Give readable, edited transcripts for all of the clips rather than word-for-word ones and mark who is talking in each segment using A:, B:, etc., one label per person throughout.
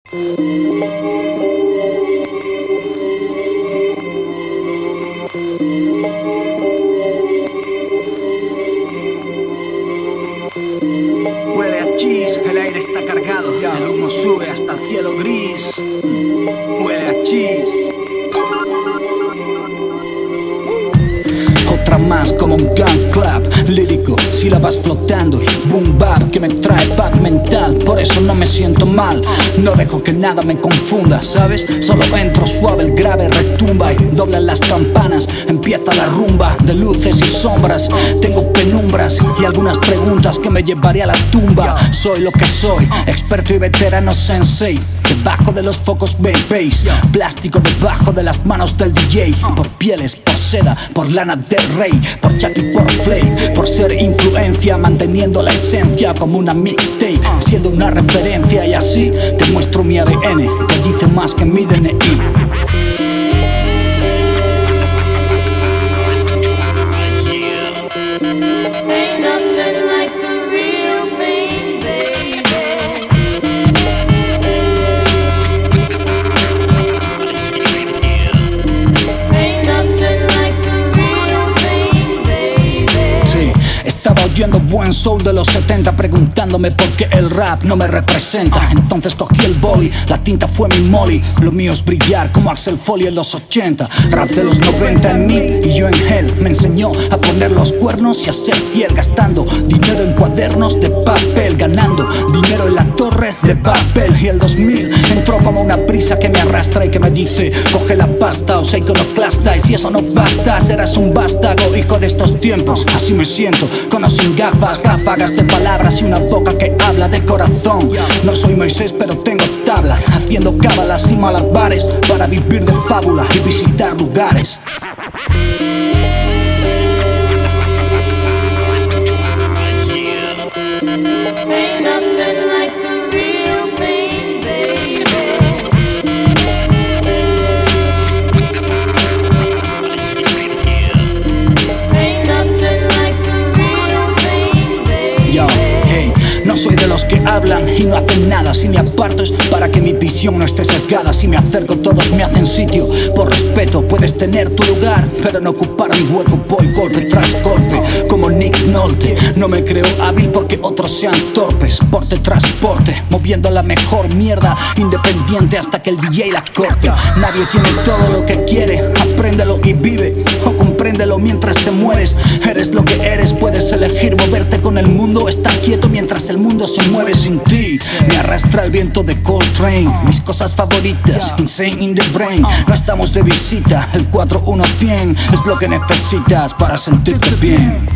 A: Huele a cheese, el aire está cargado, el humo sube hasta el cielo gris. Huele a cheese. Otra más como un gun club lírico, sílabas flotando y boom bap que me trae paz mental. Por eso no me siento mal, no dejo que nada me confunda, ¿sabes? Solo entro suave, el grave retumba y doblan las campanas. Empieza la rumba de luces y sombras. Tengo penumbras y algunas preguntas que me llevaré a la tumba. Soy lo que soy, experto y veterano sensei. Debajo de los focos bass, plástico debajo de las manos del DJ. Por pieles, por seda, por lana del rey, por Chuck y por Flake, por ser influencia, manteniendo la esencia como una mixtape, siendo una referencia. Y así te muestro mi ADN, que dice más que mi DNI. Oyendo buen soul de los 70, preguntándome por qué el rap no me representa. Entonces cogí el boli, la tinta fue mi molly. Lo mío es brillar como Axel Foley en los 80. Rap de los 90 en mí y yo en él. Me enseñó a poner los cuernos y a ser fiel, gastando dinero en cuadernos de papel, ganando dinero en la torre de papel. Y el 2000 entró como una prisa que me arrastra y que me dice: coge la pasta o sé iconoclasta. Y si eso no basta, serás un vástago, hijo de estos tiempos. Así me siento, sin gafas, ráfagas de palabras y una boca que habla de corazón. No soy Moisés, pero tengo tablas, haciendo cábalas y malabares para vivir de fábula y visitar lugares. Soy de los que hablan y no hacen nada. Si me aparto es para que mi visión no esté sesgada. Si me acerco todos me hacen sitio. Por respeto puedes tener tu lugar, pero no ocupar mi hueco. Voy golpe tras golpe como Nick Nolte. No me creo hábil porque otros sean torpes. Porte tras porte, moviendo la mejor mierda, independiente hasta que el DJ la corte. Nadie tiene todo lo que quiere, apréndelo y vive, o compréndelo mientras te mueres. Eres lo que eres, puedes elegir moverte con el mundo o estar quieto mientras el mundo se mueve sin ti. Me arrastra el viento de Coltrane, mis cosas favoritas, Insane in the Brain. No estamos de visita, el 4-1-100 es lo que necesitas para sentirte bien.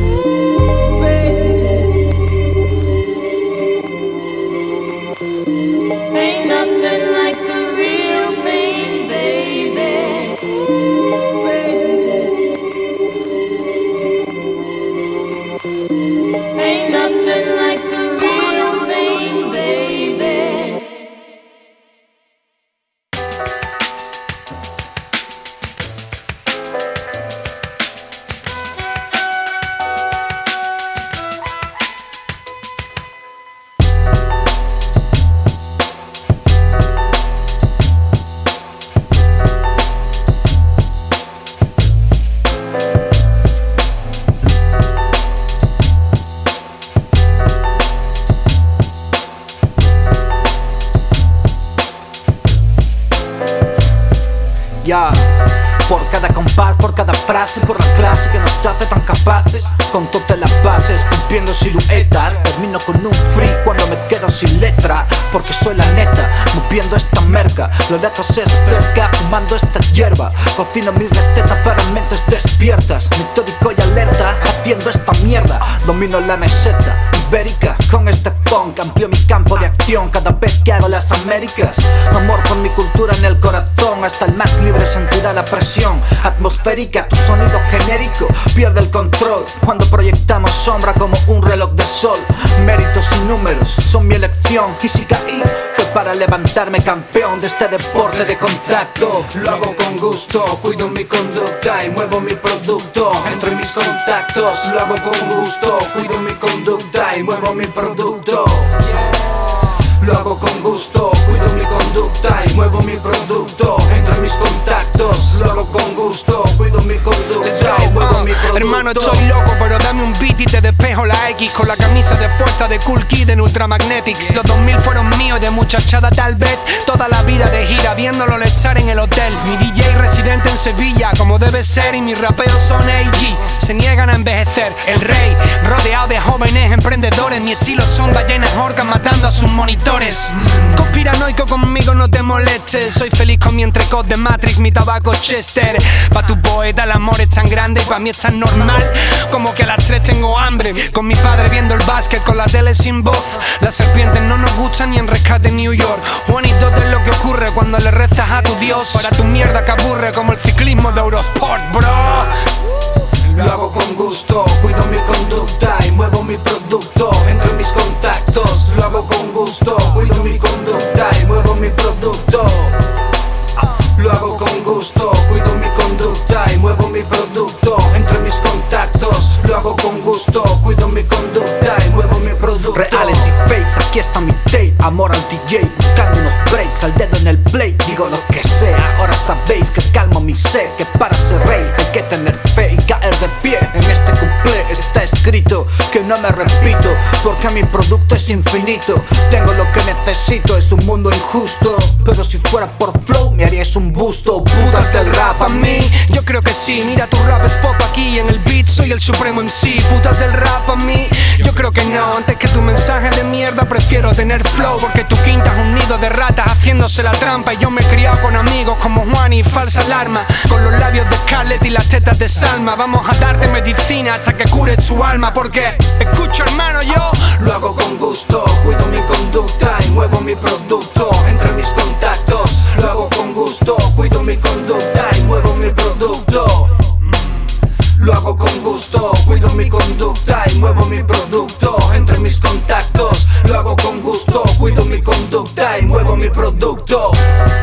A: Por cada compás, por cada frase, por la clase que nos hace tan capaces, con todas las bases, cumpliendo siluetas. Termino con un free cuando me quedo sin letra, porque soy la neta, moviendo esta merca. Lo lejos es cerca, fumando esta hierba. Cocino mi receta para mentes despiertas, metódico y alerta, haciendo esta mierda. Domino la meseta ibérica, con este funk amplio mi campo de acción cada vez que hago las Américas. Amor por mi cultura en el corazón, hasta el más libre sentirá la presión atmosférica. Tu sonido genérico pierde el control cuando proyectamos sombra como un reloj de sol. Méritos y números son mi elección, y si caí fue para levantarme campeón de este deporte de contacto. Lo hago con gusto, cuido mi conducta y muevo mi producto entre mis contactos. Lo hago con gusto, cuido mi conducta y muevo mi producto. lo hago con gusto. Cuido mi conducta y muevo mi producto entre mis contactos. Lo hago con gusto, cuido mi conducta y muevo mi producto.
B: Hermano, estoy loco, pero dame un beat y te despejo la X con la camisa de fuerza de Cool Kid en Ultramagnetics. Los 2000 fueron míos y de muchachada tal vez. Toda la vida de gira viéndolo estar en el hotel. Mi DJ residente en Sevilla como debe ser y mis rapeos son AG. Se niegan a envejecer, el rey rodeado de jóvenes emprendedores. Mi estilo son ballenas orcas matando a sus monitores. Conspiranoico conmigo no te molestes. Soy feliz con mi entrecot de Matrix, mi tabaco Chester. Pa' tu poeta el amor es tan grande y pa' mí es tan normal como que a las 3 tengo hambre. Con mi padre viendo el básquet con la tele sin voz. Las serpientes no nos gustan ni en Rescate New York. Juanito es lo que ocurre cuando le rezas a tu Dios. Para tu mierda que aburre como el ciclismo de Eurosport, bro.
A: Lo hago con gusto, cuido mi conducta y muevo mi producto entre mis contactos. Lo hago con gusto, cuido mi conducta y muevo mi producto. Lo hago con gusto, cuido mi conducta y muevo mi producto entre mis contactos. Lo hago con gusto, cuido mi conducta y muevo mi producto. Reales y fakes, aquí está mi tape. Amor al DJ, buscando unos breaks. Al dedo en el plate, digo lo que sea. Ahora sabéis que calmo mi sed, que para ser rey hay que tener fe y caer de pie. En este cumple está escrito que no me repito, porque mi producto es infinito. Tengo lo que necesito, es un mundo injusto, pero si fuera por flow me haríais un busto. Putas del rap a mí,
B: yo creo que sí. Mira, tu rap es pop aquí, en el beat soy el supremo MC. Putas del rap a mí, yo creo que no. Antes que tu mensaje de mierda prefiero tener flow, porque tu quinta es un nido de ratas haciéndose la trampa. Y yo me he criado con amigos como Juan y falsa alarma, con los labios de Scarlett y las tetas de Salma. Vamos a darte medicina hasta que cure tu alma, porque escucha hermano, yo
A: lo hago con gusto, cuido mi conducta y muevo mi producto entre mis contactos. Lo hago con gusto, cuido mi conducta y muevo mi producto. Lo hago con gusto, cuido mi conducta y muevo mi producto entre mis contactos. Lo hago con gusto, cuido mi conducta y muevo mi producto.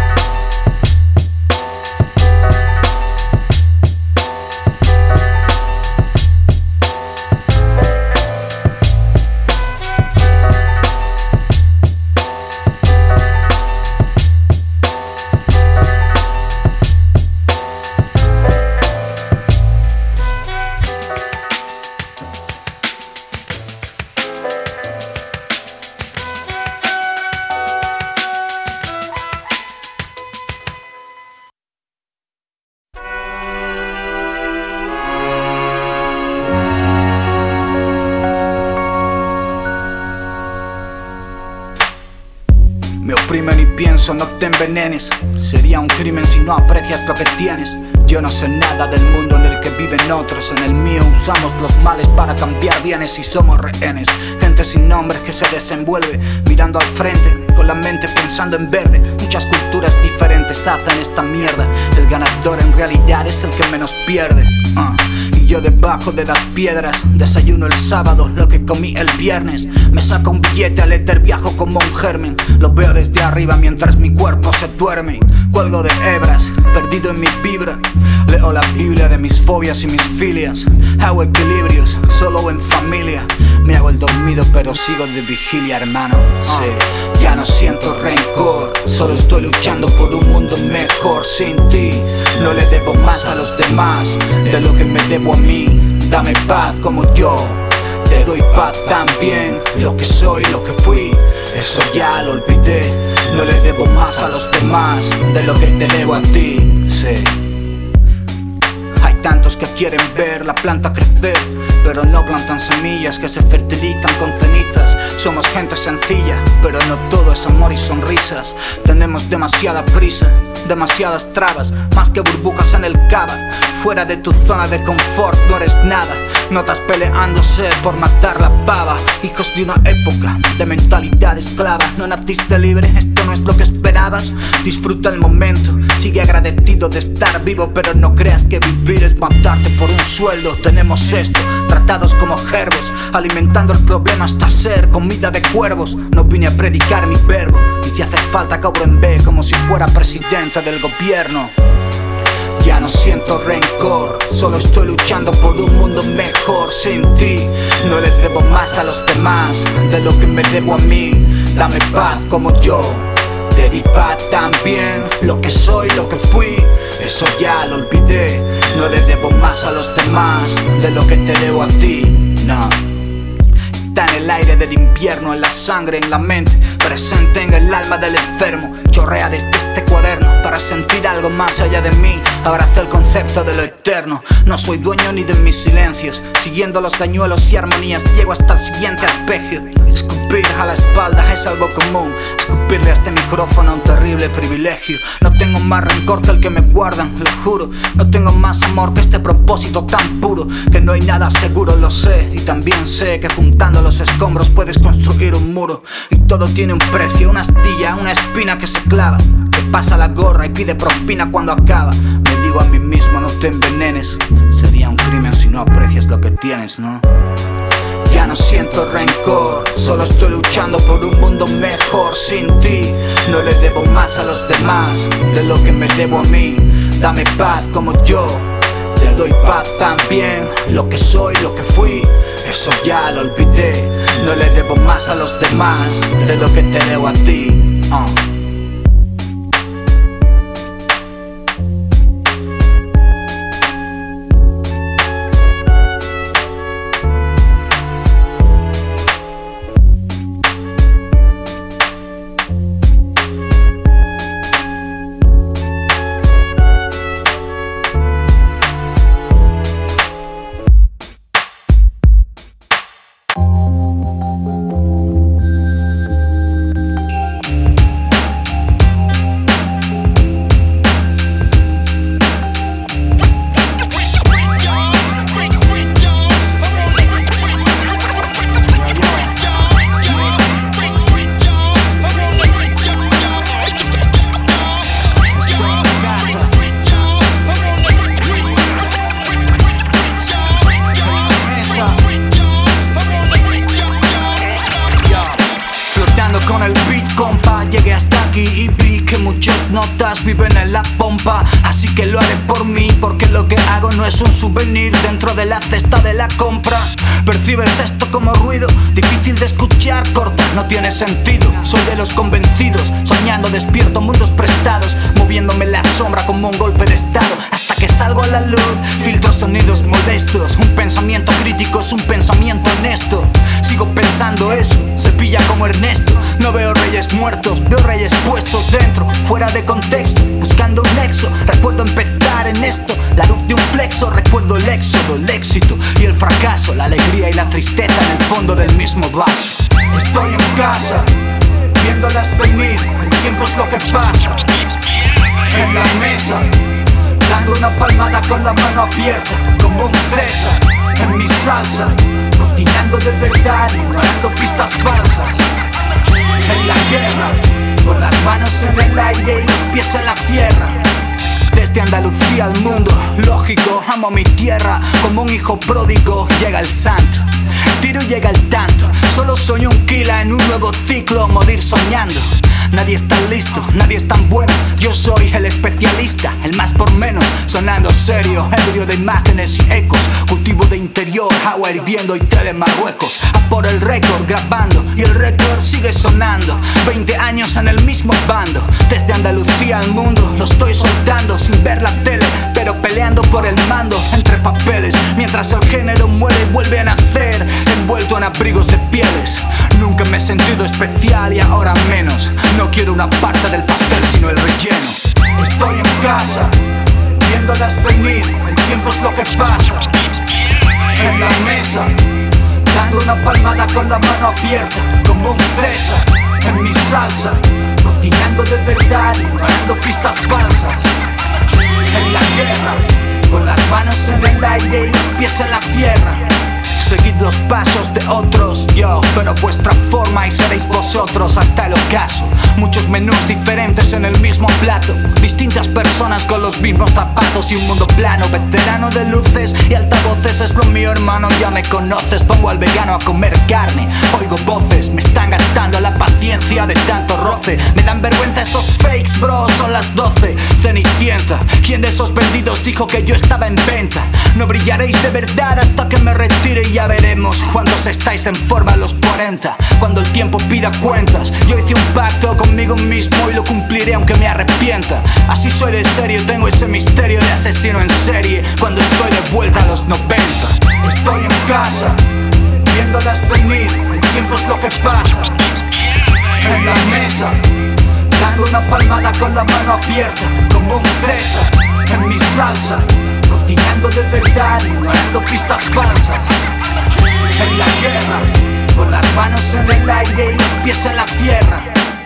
A: Me oprimen y pienso, no te envenenes. Sería un crimen si no aprecias lo que tienes. Yo no sé nada del mundo en el que viven otros. En el mío usamos los males para cambiar bienes y somos rehenes. Gente sin nombres que se desenvuelve mirando al frente, con la mente pensando en verde. Muchas culturas diferentes hacen esta mierda. El ganador en realidad es el que menos pierde. Y yo debajo de las piedras desayuno el sábado lo que comí el viernes. Me saco un billete al éter, viajo como un germen. Lo veo desde arriba mientras mi cuerpo se duerme. Cuelgo de hebras, perdido en mi vibra. Leo la Biblia de mis fobias y mis filias. Hago equilibrios, solo en familia. Me hago el dormido pero sigo de vigilia, hermano. Sí, ya no siento rencor, solo estoy luchando por un mundo mejor. Sin ti no le debo más a los demás de lo que me debo a mí. Dame paz como yo te doy paz también. Lo que soy, lo que fui, eso ya lo olvidé. No le debo más a los demás de lo que te debo a ti. Sí. Hay tantos que quieren ver la planta crecer, pero no plantan semillas que se fertilizan con cenizas. Somos gente sencilla, pero no todo es amor y sonrisas. Tenemos demasiada prisa, demasiadas trabas, más que burbujas en el cava. Fuera de tu zona de confort no eres nada. Notas peleándose por matar la pava. Hijos de una época de mentalidad esclava. No naciste libre, esto no es lo que esperabas. Disfruta el momento, sigue agradecido de estar vivo, pero no creas que vivir es matarte por un sueldo. Tenemos esto, tratados como gerbos, alimentando el problema hasta ser comida de cuervos. No vine a predicar mi verbo, y si hace falta cobro en B como si fuera presidente del gobierno. Ya no siento rencor, solo estoy luchando por un mundo mejor. Sin ti no le debo más a los demás de lo que me debo a mí. dame paz como yo. Te di paz también, lo que soy, lo que fui, eso ya lo olvidé. No le debo más a los demás de lo que te debo a ti, no. Está en el aire del invierno, en la sangre, en la mente, presente en el alma del enfermo. Chorrea desde este cuaderno para sentir algo más allá de mí. Abrazo el concepto de lo eterno. No soy dueño ni de mis silencios. Siguiendo los dañuelos y armonías llego hasta el siguiente arpegio. Escupir a la espalda es algo común. Escupirle a este micrófono un terrible privilegio. No tengo más rencor que el que me guardan, lo juro. No tengo más amor que este propósito tan puro. Que no hay nada seguro, lo sé. Y también sé que juntando los escombros puedes construir un muro. Y todo tiene un precio, una astilla, una espina que se clava. Que pasa la gorra y pide propina cuando acaba. Me digo a mí mismo, no te envenenes. Sería un crimen si no aprecias lo que tienes, ¿no? Ya no siento rencor, solo estoy luchando por un mundo mejor sin ti. No le debo más a los demás de lo que me debo a mí. Dame paz como yo, te doy paz también. Lo que soy, lo que fui, eso ya lo olvidé. No le debo más a los demás de lo que te debo a ti. Con el beat, compa, llegué hasta aquí y vi que muchas notas viven en la pompa. Así que lo haré por mí, porque lo que hago no es un souvenir dentro de la cesta de la compra. ¿Percibes esto como ruido? Difícil de escuchar, corta, no tiene sentido. Soy de los convencidos, soñando despierto mundos prestados, moviéndome en la sombra como un golpe de estado. Hasta que salgo a la luz, filtro sonidos molestos. Un pensamiento crítico es un pensamiento honesto. Sigo pensando eso, se pilla como Ernesto. No veo reyes muertos, veo reyes puestos dentro, fuera de contexto, buscando un nexo. Recuerdo empezar en esto, la luz de un flexo. Recuerdo el éxodo, el éxito y el fracaso, la alegría y la tristeza en el fondo del mismo vaso. Estoy en casa, viéndolas venir, el tiempo es lo que pasa. En la mesa, dando una palmada con la mano abierta, como un César. En mi salsa, cocinando de verdad, ignorando pistas falsas. En la guerra, con las manos en el aire y los pies en la tierra. Desde Andalucía al mundo, lógico, amo mi tierra. Como un hijo pródigo, llega el santo. Tiro y llega el tanto. Solo soy un kila en un nuevo ciclo, morir soñando. Nadie está listo, nadie es tan bueno. Yo soy el especialista, el más por menos. Sonando serio, ebrio de imágenes y ecos. Cultivo de interior, agua hirviendo y té de Marruecos. A por el récord, grabando y el récord sigue sonando. 20 años en el mismo bando. Desde Andalucía al mundo, lo estoy soltando sin ver la tele, pero peleando por el mando entre papeles. Mientras el género muere y vuelve a nacer, envuelto en abrigos de pieles. Nunca me he sentido especial y ahora menos. No quiero una parte del pastel sino el relleno. Estoy en casa, viéndolas venir, el tiempo es lo que pasa. En la mesa, dando una palmada con la mano abierta, como un César. En mi salsa, cocinando de verdad, ignorando pistas falsas. En la guerra, con las manos en el aire y los pies en la tierra. Seguid los pasos de otros, yo, pero vuestra forma y seréis vosotros hasta el ocaso. Muchos menús diferentes en el mismo plato, distintas personas con los mismos zapatos y un mundo plano. Veterano de luces y altavoces, es lo mío, hermano, ya me conoces. Pongo al vegano a comer carne, oigo voces, me están gastando la paciencia de tanto roce. Me dan vergüenza esos fakes, bro, son la las 12, Cenicienta. ¿Quién de esos vendidos dijo que yo estaba en venta? No brillaréis de verdad hasta que me retire y ya veremos cuántos estáis en forma a los 40, cuando el tiempo pida cuentas. Yo hice un pacto conmigo mismo y lo cumpliré aunque me arrepienta. Así soy de serio, tengo ese misterio de asesino en serie cuando estoy de vuelta a los 90. Estoy en casa, viéndolas venir, el tiempo es lo que pasa. En la mesa, dando una palmada con la mano abierta, como un César. En mi salsa, cocinando de verdad, ignorando pistas falsas. En la guerra, con las manos en el aire y los pies en la tierra.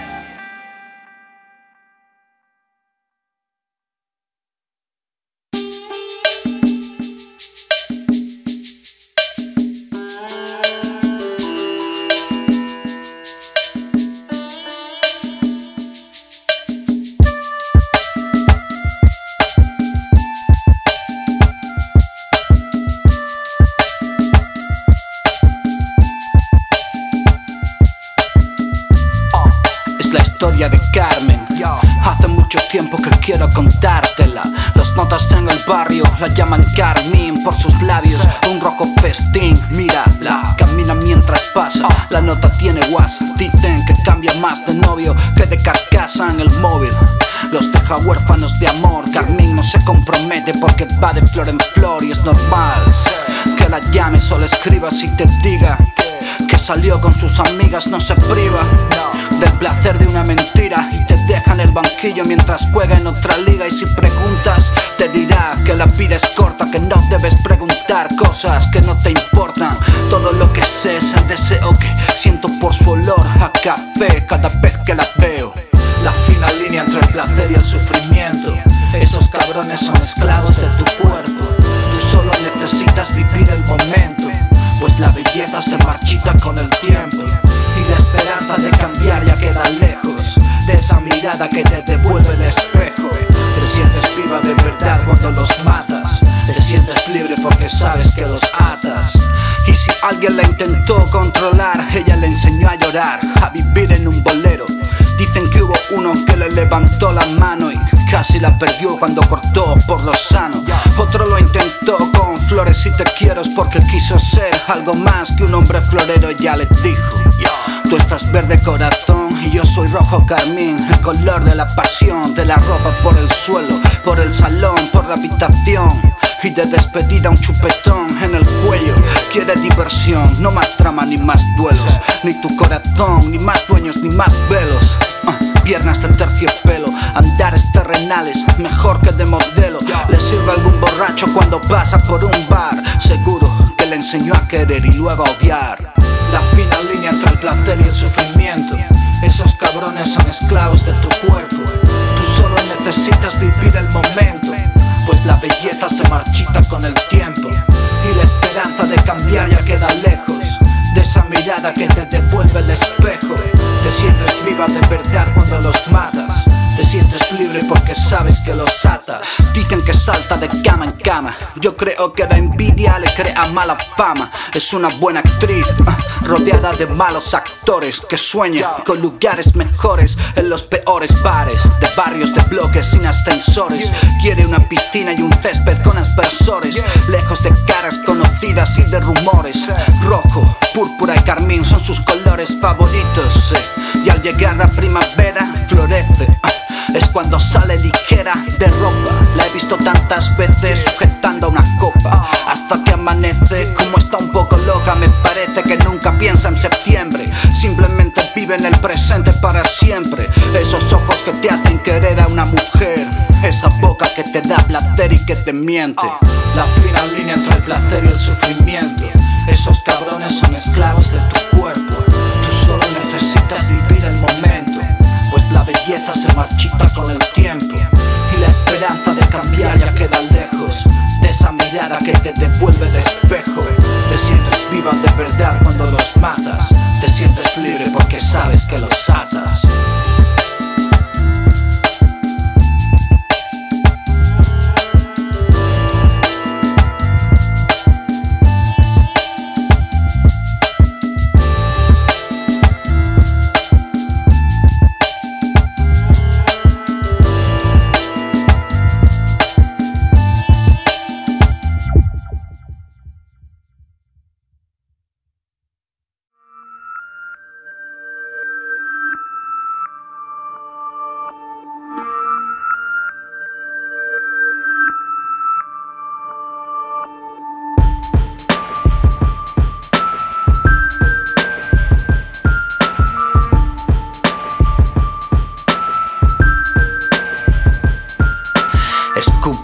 A: La historia de Carmen. Hace mucho tiempo que quiero contártela. Las notas en el barrio la llaman Carmín por sus labios, un rojo festín. Mírala, camina mientras pasa. La nota tiene WhatsApp. Dicen que cambia más de novio que de carcasa en el móvil. Los deja huérfanos de amor. Carmín no se compromete porque va de flor en flor y es normal que la llames o le escribas y te diga que salió con sus amigas. No se priva del placer de una mentira y te deja en el banquillo mientras juega en otra liga. Y si preguntas, te dirá que la vida es corta, que no debes preguntar cosas que no te importan. Todo lo que sé es el deseo que siento por su olor a café cada vez que la veo. La fina línea entre el placer y el sufrimiento. Esos cabrones son esclavos de tu cuerpo. Tú solo necesitas vivir el momento, pues la belleza se marchita con el tiempo y la esperanza de cambiar ya queda lejos de esa mirada que te devuelve el espejo. Te sientes viva de verdad cuando los matas, te sientes libre porque sabes que los atas. Y si alguien la intentó controlar, ella le enseñó a llorar, a vivir en un bolero. Dicen que hubo uno que le levantó la mano y casi la perdió cuando cortó por lo sano. Otro lo intentó con flores y te quiero porque quiso ser algo más que un hombre florero. Ya le dijo: tú estás verde corazón y yo soy rojo carmín. El color de la pasión, de la ropa por el suelo, por el salón, por la habitación. Y de despedida un chupetón en el cuello. Quiere diversión, no más trama ni más duelos. Ni tu corazón, ni más dueños, ni más velos. Piernas de terciopelo, andares terrenales, mejor que de modelo. Le sirve a algún borracho cuando pasa por un bar. Seguro que le enseñó a querer y luego a odiar. La fina línea entre el placer y el sufrimiento. Esos cabrones son esclavos de tu cuerpo. Tú solo necesitas vivir el momento, pues la belleza se marchita con el tiempo y la esperanza de cambiar ya queda lejos de esa mirada que te devuelve el espejo. Te sientes viva de verdad cuando los matas, te sientes libre porque sabes que los atas. Dicen que salta de cama en cama, yo creo que la envidia le crea mala fama. Es una buena actriz, rodeada de malos actores, que sueña con lugares mejores en los peores bares, de barrios de bloques sin ascensores. Quiere una piscina y un césped con aspersores, lejos de caras conocidas y de rumores. Rojo, púrpura y carmín son sus colores favoritos, y al llegar la primavera florece. Es cuando sale ligera de ropa. La he visto tantas veces sujetando una copa hasta que amanece. Como está un poco loca, me parece que nunca piensa en septiembre. Simplemente vive en el presente para siempre. Esos ojos que te hacen querer a una mujer, esa boca que te da placer y que te miente. La fina línea entre el placer y el sufrimiento. Esos cabrones son esclavos de tu cuerpo. Tú solo necesitas vivir el momento, pues la belleza se marchita con el tiempo y la esperanza de cambiar ya queda lejos de esa mirada que te devuelve el espejo. Te sientes viva de verdad cuando los matas, te sientes libre porque sabes que los atas.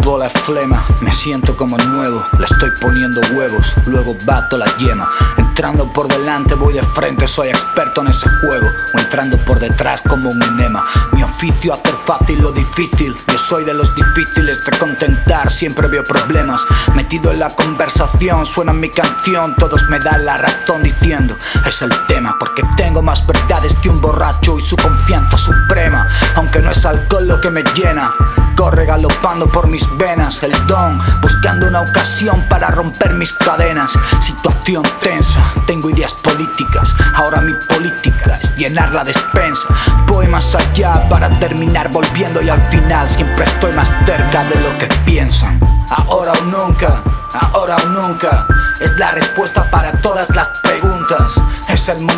A: bola de flema, me siento como nuevo. Le estoy poniendo huevos, luego bato la yema. Entrando por delante voy de frente, soy experto en ese juego. O entrando por detrás como un enema. Mi oficio hacer fácil lo difícil. Yo soy de los difíciles de contentar, siempre veo problemas. Metido en la conversación, suena mi canción. Todos me dan la razón diciendo, es el tema. Porque tengo más verdades que un borracho y su confianza suprema. Aunque no es alcohol lo que me llena, corre galopando por mis venas el don, buscando una ocasión para romper mis cadenas. Situación tensa, tengo ideas políticas. Ahora mi política es llenar la despensa. Voy más allá para terminar volviendo y al final siempre estoy más cerca de lo que piensan. Ahora o nunca, ahora o nunca, es la respuesta para todas las preguntas. Es el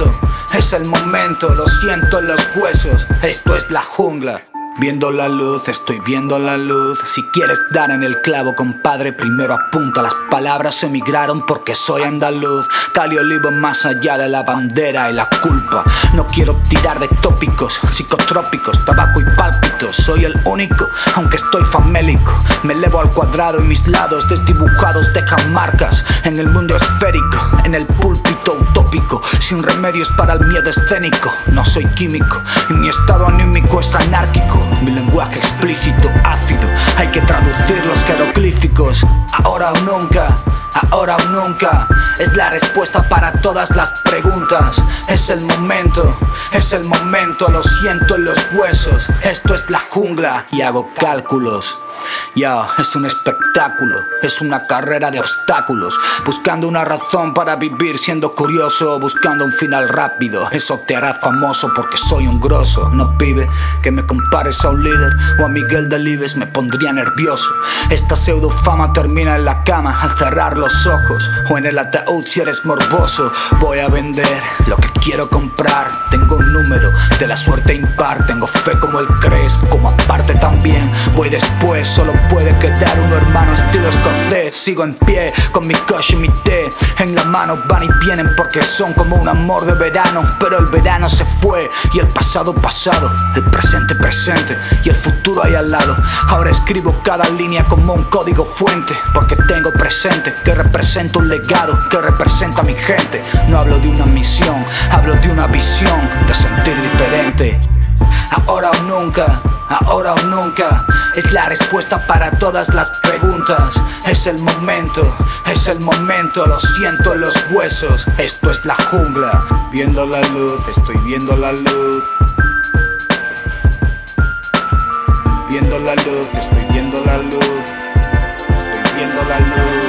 A: momento, lo siento en los huesos. Esto es la jungla. Viendo la luz, estoy viendo la luz. Si quieres dar en el clavo, compadre, primero apunta. Las palabras emigraron porque soy andaluz. Cali Olivo más allá de la bandera y la culpa. No quiero tirar de tópicos, psicotrópicos, tabaco y pálpitos. Soy el único, aunque estoy famélico. Me elevo al cuadrado y mis lados desdibujados dejan marcas. En el mundo esférico, en el púlpito utópico. Sin remedios para el miedo escénico. No soy químico y mi estado anímico es anárquico. Mi lenguaje explícito, ácido, hay que traducir los jeroglíficos. Ahora o nunca, ahora o nunca, es la respuesta para todas las preguntas. Es el momento, lo siento en los huesos. Esto es la jungla y hago cálculos. Ya, es un espectáculo, es una carrera de obstáculos. Buscando una razón para vivir, siendo curioso, buscando un final rápido. Eso te hará famoso porque soy un grosso. No, pibe, que me compares a un líder o a Miguel Delibes me pondría nervioso. Esta pseudo fama termina en la cama al cerrar los ojos, o en el ataúd si eres morboso. Voy a vender lo que quiero comprar. Tengo un número de la suerte impar. Tengo fe como el crees, como aparte también. Voy después, solo puede quedar uno, hermano, estilo escocés. Sigo en pie con mi coche y mi té en la mano, van y vienen porque son como un amor de verano. Pero el verano se fue y el pasado pasado, el presente presente y el futuro ahí al lado. Ahora escribo cada línea como un código fuente, porque tengo presente que representa un legado que representa a mi gente. No hablo de una misión, hablo de una visión de sentir diferente. Ahora o nunca, ahora o nunca, es la respuesta para todas las preguntas. Es el momento, lo siento en los huesos. Esto es la jungla. Viendo la luz, estoy viendo la luz. Viendo la luz, estoy viendo la luz. Estoy viendo la luz.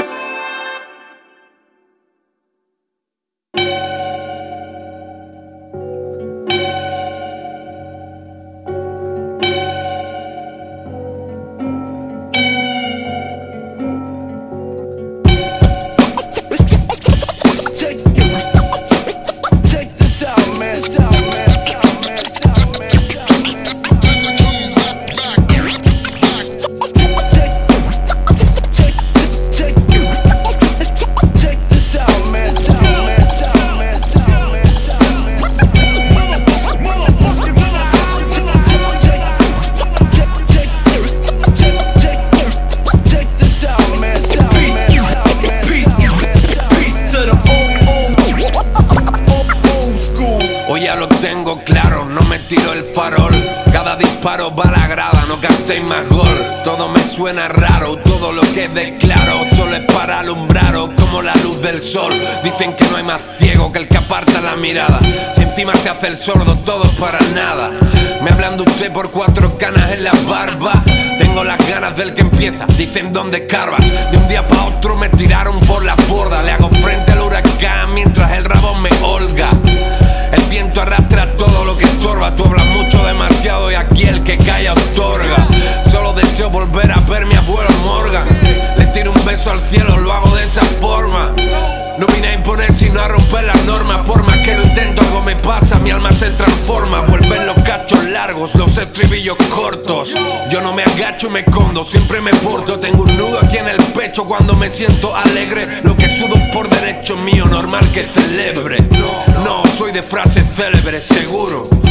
C: Claro, no me tiro el farol. Cada disparo va a la grada, no gastéis más gol. Todo me suena raro, todo lo que declaro solo es para alumbraros como la luz del sol. Dicen que no hay más ciego que el que aparta la mirada. Si encima se hace el sordo, todo es para nada. Me hablan de usted por 4 canas en la barba. Tengo las ganas del que empieza, dicen dónde escarbas. De un día para otro me tiraron por la borda. Le hago frente al huracán mientras el rabo me holga. El viento arrastra todo lo que estorba. Tú hablas mucho, demasiado, y aquí el que calla otorga. Solo deseo volver a ver mi abuelo Morgan. Le tiro un beso al cielo, lo hago de esa forma. No vine a imponer sino a romper las normas. Por más que lo intento, algo me pasa, mi alma se transforma. Vuelven los cachos largos, los estribillos cortos. Yo no me agacho y me escondo, siempre me porto. Tengo un nudo aquí en el pecho cuando me siento alegre. Lo que sudo por derecho mío, normal que celebre. No, soy de frases célebres, seguro.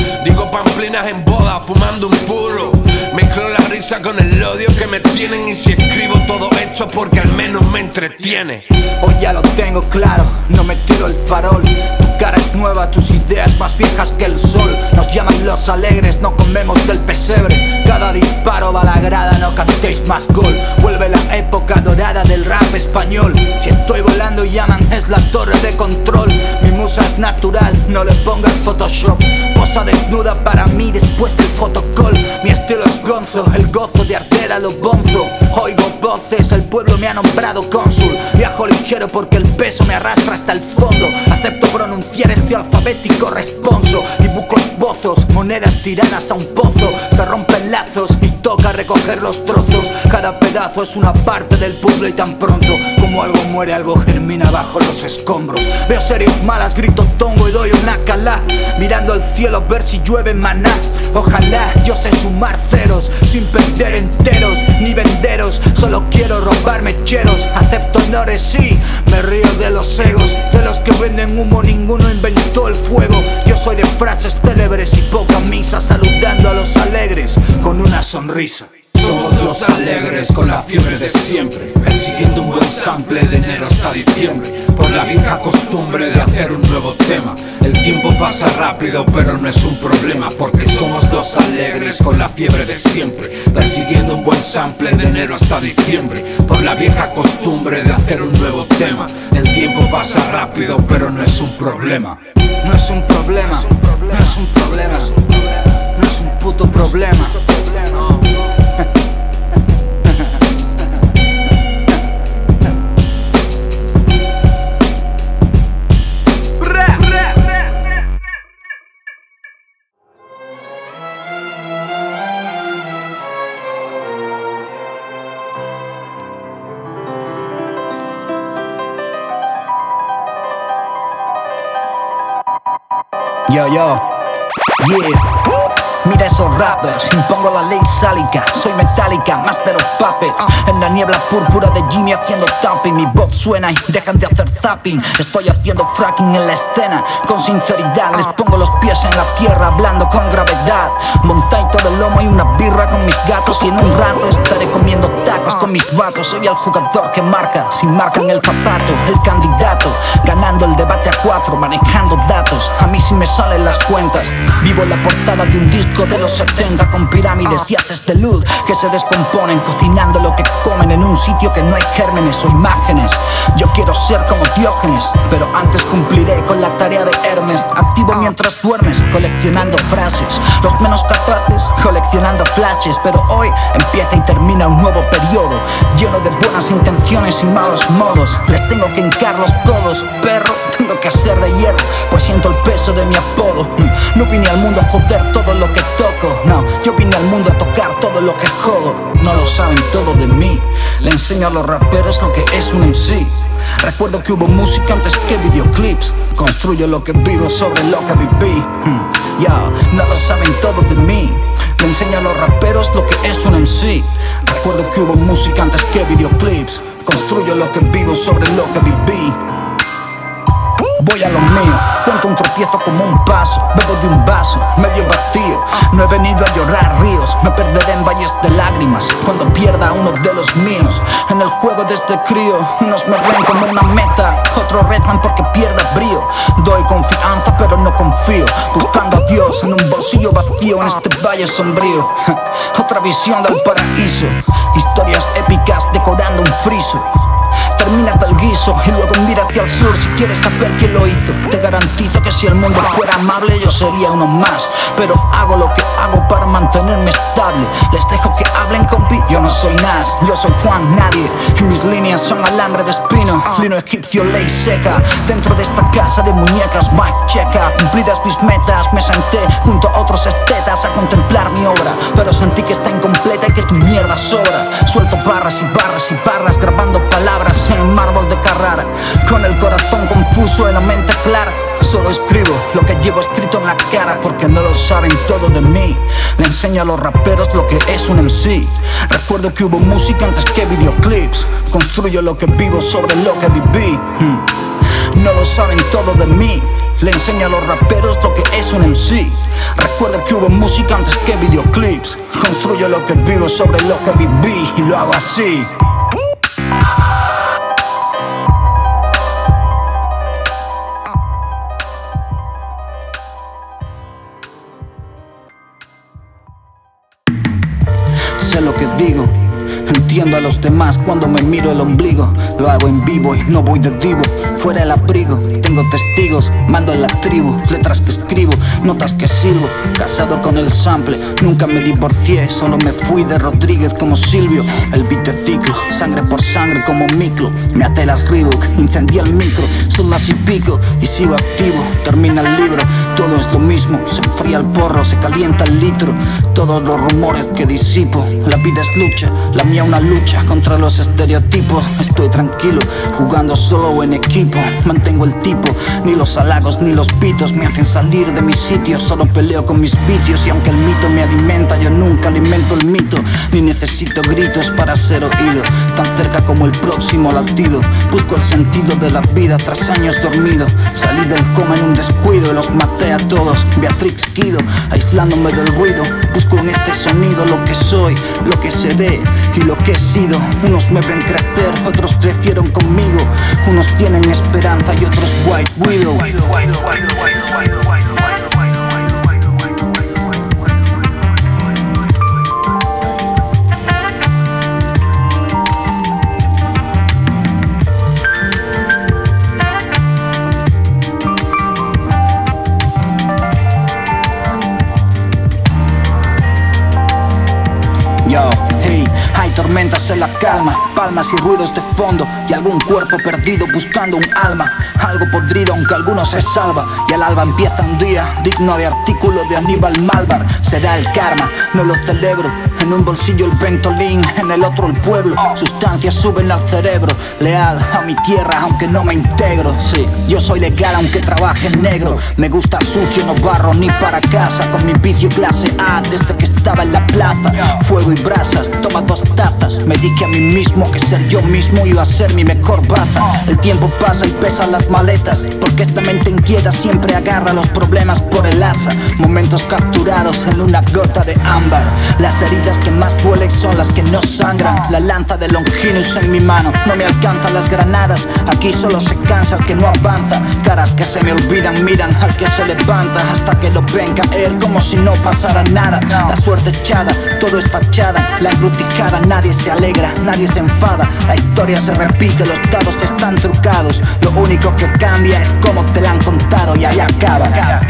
C: Digo pamplinas en boda, fumando un puro. Mezclo la risa con el odio que me tienen. Y si escribo todo esto porque al menos me entretiene.
A: Hoy ya lo tengo claro, no me tiro el farol. Tu cara es nueva, tus ideas más viejas que el sol. Nos llaman los alegres, no comemos del pesebre. Cada disparo va a la grada, no cantéis más gol. Vuelve la época dorada del rap español. Si estoy volando llaman, es la torre de control. Mi musa es natural, no le pongas Photoshop. Posa desnuda para mí después del fotocall. Mi estilo es gonzo, el gozo de arder a lo bonzo. Oigo voces, el pueblo me ha nombrado cónsul. Viajo ligero porque el peso me arrastra hasta el fondo. Acepto pronunciar este alfabético responso. Dibujo esbozos, monedas tiradas a un pozo. Se rompen lazos y toca recoger los trozos. Cada pedazo es una parte del puzzle y tan pronto como algo muere, algo germina bajo los escombros. Veo series malas, grito tongo y doy una calá. Mirando al cielo ver si llueve maná. Ojalá yo sé sumar ceros sin perder enteros ni venderos. Solo quiero robar mecheros. Acepto honores, sí, me río de los egos. De los que venden humo ninguno inventó el fuego. Yo soy de frases célebres y poca misa, saludando a los alegres con una sonrisa.
D: Somos los alegres con la fiebre de siempre, persiguiendo un buen sample de enero hasta diciembre. Por la vieja costumbre de hacer un nuevo tema. El tiempo pasa rápido pero no es un problema, porque somos los alegres con la fiebre de siempre, persiguiendo un buen sample de enero hasta diciembre. Por la vieja costumbre de hacer un nuevo tema. El tiempo pasa rápido pero no es un problema.
A: No es un problema, no es un problema, no es un puto problema. Yo, yeah. Mira esos rappers, impongo la ley sálica. Soy metálica, más de los puppets. En la niebla púrpura de Jimmy haciendo tapping. Mi voz suena y dejan de hacer zapping. Estoy haciendo fracking en la escena. Con sinceridad les pongo los pies en la tierra, hablando con gravedad. Montadito del lomo y una birra con mis gatos. Y en un rato estaré comiendo tacos con mis vatos. Soy el jugador que marca, sin marca en el zapato. El candidato, ganando el debate a 4, manejando datos. A mí sí me salen las cuentas. Vivo en la portada de un disco de los 70 con pirámides y haces de luz que se descomponen, cocinando lo que comen en un sitio que no hay gérmenes o imágenes. Yo quiero ser como Diógenes, pero antes cumpliré con la tarea de Hermes. Activo mientras duermes, coleccionando frases. Los menos capaces, coleccionando flashes. Pero hoy empieza y termina un nuevo periodo, lleno de buenas intenciones y malos modos. Les tengo que hincar los codos, perro. Tengo que ser de hierro, pues siento el peso de mi apodo. No vine al mundo a joder todo lo que toco. No, yo vine al mundo a tocar todo lo que jodo. No lo saben todo de mí. Le enseño a los raperos lo que es un MC. Recuerdo que hubo música antes que videoclips. Construyo lo que vivo sobre lo que viví. No lo saben todo de mí. Le enseño a los raperos lo que es un MC. Recuerdo que hubo música antes que videoclips. Construyo lo que vivo sobre lo que viví. Voy a lo mío, cuento un tropiezo como un paso. Bebo de un vaso, medio vacío. No he venido a llorar ríos, me perderé en valles de lágrimas cuando pierda a uno de los míos. En el juego desde crío, unos me ven como una meta, otros rezan porque pierda brío. Doy confianza pero no confío, buscando a Dios en un bolsillo vacío en este valle sombrío. Otra visión del paraíso, historias épicas decorando un friso. Termina del guiso y luego mira hacia el sur si quieres saber quién lo hizo. Te garantizo que si el mundo fuera amable yo sería uno más, pero hago lo que hago para mantenerme estable. Les dejo que hablen, compi, yo no soy Nas. Yo soy Juan Nadie y mis líneas son alambre de espino, lino egipcio, ley seca. Dentro de esta casa de muñecas, Mike checa. Cumplidas mis metas, me senté junto a otros estetas a contemplar mi obra, pero sentí que está incompleta y que tu mierda sobra. Suelto barras y barras y barras, grabando palabras en mármol de Carrara, con el corazón confuso y la mente clara. Solo escribo lo que llevo escrito en la cara, porque no lo saben todo de mí. Le enseño a los raperos lo que es un MC. Recuerdo que hubo música antes que videoclips. Construyo lo que vivo sobre lo que viví. No lo saben todo de mí. Le enseño a los raperos lo que es un MC. Recuerdo que hubo música antes que videoclips. Construyo lo que vivo sobre lo que viví y lo hago así. Sé lo que digo, entiendo a los demás cuando me miro el ombligo. Lo hago en vivo y no voy de divo. Fuera el abrigo, tengo testigos, mando en la tribu. Letras que escribo, notas que silbo. Casado con el sample, nunca me divorcié. Solo me fui de Rodríguez como Silvio. El beat de ciclo, sangre por sangre como Miclo. Me até las Reebok, incendié el micro. Son las y pico y sigo activo. Termina el libro, todo es lo mismo. Se enfría el porro, se calienta el litro. Todos los rumores que disipo. La vida es lucha, la mía una lucha contra los estereotipos. Estoy tranquilo, jugando solo o en equipo. Mantengo el tipo, ni los halagos ni los pitos me hacen salir de mi sitio. Solo peleo con mis vicios y aunque el mito me alimenta, yo nunca alimento el mito. Ni necesito gritos para ser oído, tan cerca como el próximo latido. Busco el sentido de la vida tras años dormido. Salí del coma en un descuido y los maté a todos. Beatrix Guido, aislándome del ruido. Busco en este sonido lo que soy, lo que seré y lo que he sido. Unos me ven crecer, otros crecieron conmigo. Unos tienen esperanza y otros White Widow. Yo, hey, hay tormentas en la calma, palmas y ruidos de fondo y algún cuerpo perdido buscando un alma. Algo podrido aunque alguno se salva y al alba empieza un día digno de artículo de Aníbal Malvar. Será el karma, no lo celebro. En un bolsillo el Ventolin, en el otro el pueblo. Sustancias suben al cerebro, leal a mi tierra aunque no me integro. Sí, yo soy legal aunque trabaje en negro. Me gusta sucio, no barro ni para casa. Con mi vicio clase A desde que estaba en la plaza. Fuego y brasas, toma 2 tazas. Me dije a mí mismo que ser yo mismo iba a ser mi mejor baza. El tiempo pasa y pesan las maletas, porque esta mente inquieta siempre agarra los problemas por el asa. Momentos capturados en una gota de ámbar. Las heridas que más duelen son las que no sangran. La lanza de Longinus en mi mano, no me alcanzan las granadas. Aquí solo se cansa el que no avanza. Caras que se me olvidan miran al que se levanta, hasta que lo ven caer como si no pasara nada. La suerte echada, todo es fachada. La encrucijada, nadie se alegra, nadie se enfada. La historia se repite, los dados están trucados. Lo único que cambia es cómo te la han contado y ahí acaba.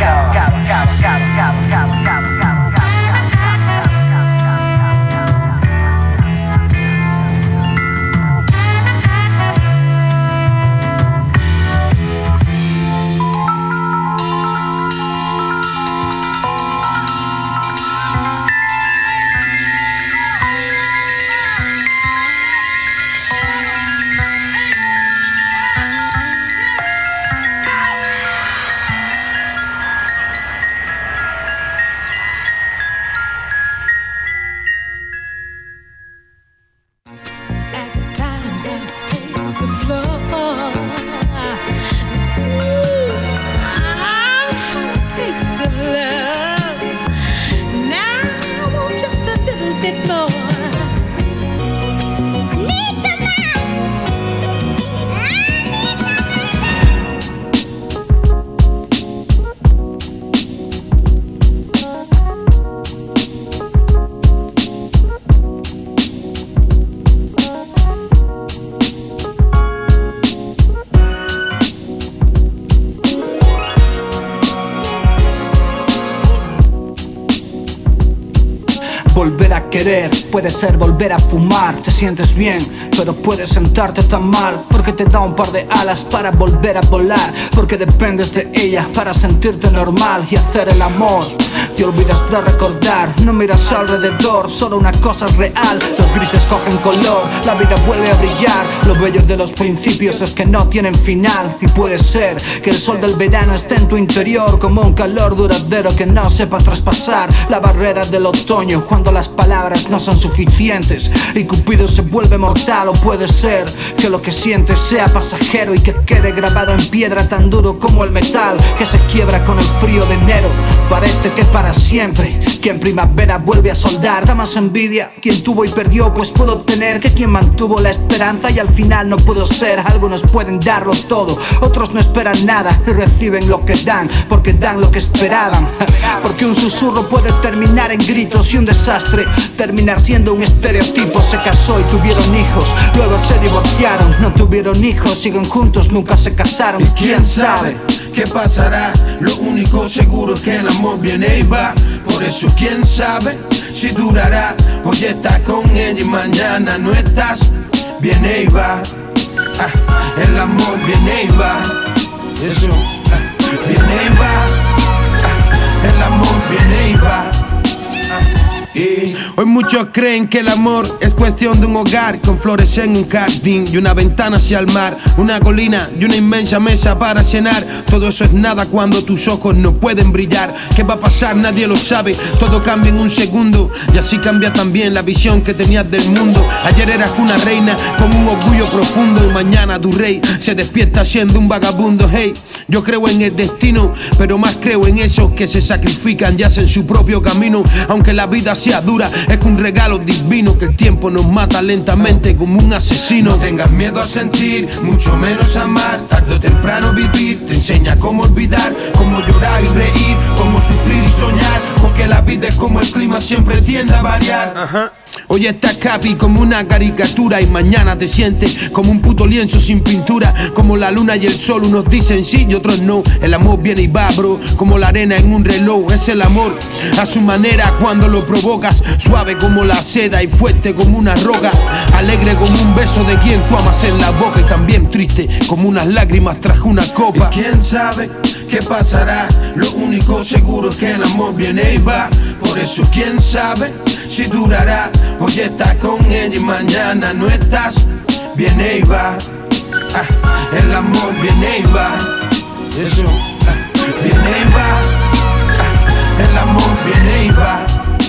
A: Volver a querer puede ser volver a fumar. Te sientes bien, pero puedes sentarte tan mal, porque te da un par de alas para volver a volar, porque dependes de ella para sentirte normal y hacer el amor. Te olvidas de recordar, no miras alrededor, solo una cosa es real. Los grises cogen color, la vida vuelve a brillar. Lo bello de los principios es que no tienen final, y puede ser que el sol del verano esté en tu interior como un calor duradero que no sepa traspasar la barrera del otoño, cuando cuando las palabras no son suficientes y Cupido se vuelve mortal. O puede ser que lo que sientes sea pasajero y que quede grabado en piedra tan duro como el metal que se quiebra con el frío de enero. Parece que para siempre, que en primavera vuelve a soldar. Da más envidia quien tuvo y perdió, pues puedo tener, que quien mantuvo la esperanza y al final no pudo ser. Algunos pueden darlo todo, otros no esperan nada y reciben lo que dan, porque dan lo que esperaban. Porque un susurro puede terminar en gritos y un desastre terminar siendo un estereotipo. Se casó y tuvieron hijos, luego se divorciaron. No tuvieron hijos, siguen juntos, nunca se casaron.
D: ¿Y quién sabe qué pasará? Lo único seguro es que el amor viene y va. Por eso quién sabe si durará. Hoy estás con ella y mañana no estás. Viene y va. El amor viene y va. Eso, viene y va. El amor viene y va. Y hoy muchos creen que el amor es cuestión de un hogar con flores en un jardín y una ventana hacia el mar, una colina y una inmensa mesa para cenar. Todo eso es nada cuando tus ojos no pueden brillar. ¿Qué va a pasar? Nadie lo sabe. Todo cambia en un segundo y así cambia también la visión que tenías del mundo. Ayer eras una reina con un orgullo profundo y mañana tu rey se despierta siendo un vagabundo. Hey, yo creo en el destino, pero más creo en esos que se sacrifican y hacen su propio camino. Aunque la vida sea dura, es un regalo divino que el tiempo nos mata lentamente como un asesino. No tengas miedo a sentir, mucho menos amar. Tarde o temprano vivir te enseña cómo olvidar, cómo llorar y reír, cómo sufrir y soñar. Porque la vida es como el clima, siempre tiende a variar. Hoy estás happy como una caricatura y mañana te sientes como un puto lienzo sin pintura. Como la luna y el sol, unos dicen sí y otros no. El amor viene y va, bro, como la arena en un reloj. Es el amor a su manera cuando lo provocas, suave como la seda y fuerte como una roca, alegre como un beso de quien tú amas en la boca y también triste como unas lágrimas tras una copa. ¿Y quién sabe qué pasará? Lo único seguro es que el amor viene y va. Por eso quién sabe si durará. Hoy estás con ella y mañana no estás. Viene y va. El amor viene y va. Eso, viene y va. El amor viene y va.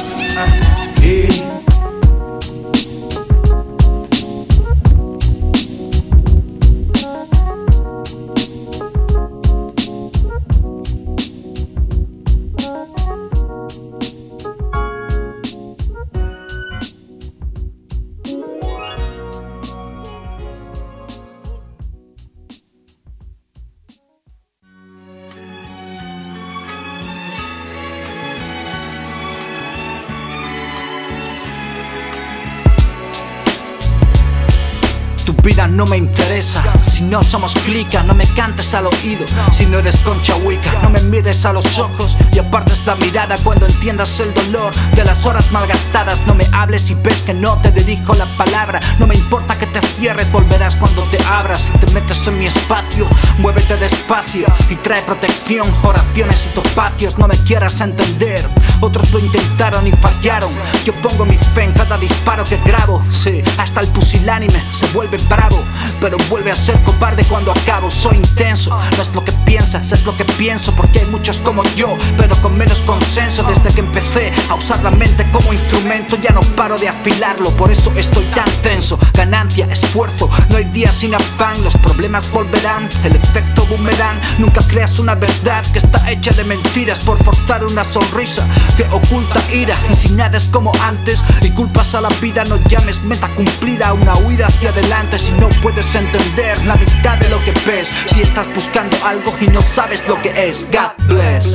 A: Tu vida no me interesa, si no somos clica. No me cantes al oído, si no eres Concha Huica. No me mires a los ojos y apartes la mirada cuando entiendas el dolor de las horas malgastadas. No me hables si ves que no te dirijo la palabra. No me importa que te cierres, volverás cuando te abras. Si te metes en mi espacio, muévete despacio y trae protección, oraciones y topacios. No me quieras entender, otros lo intentaron y fallaron. Yo pongo mi fe en cada disparo que grabo. Sí, hasta el pusilánime se vuelve bravo, pero vuelve a ser cobarde cuando acabo. Soy intenso, no es lo que piensas, es lo que pienso. Porque hay muchos como yo, pero con menos consenso. Desde que empecé a usar la mente como instrumento, ya no paro de afilarlo, por eso estoy tan tenso. Ganancia, esfuerzo, no hay días sin afán. Los problemas volverán, el efecto boomerang. Nunca creas una verdad que está hecha de mentiras por forzar una sonrisa que oculta ira. Y si nada es como antes y culpas a la vida, no llames meta cumplida una huida hacia adelante. Si no puedes entender la mitad de lo que ves, si estás buscando algo y no sabes lo que es. God bless.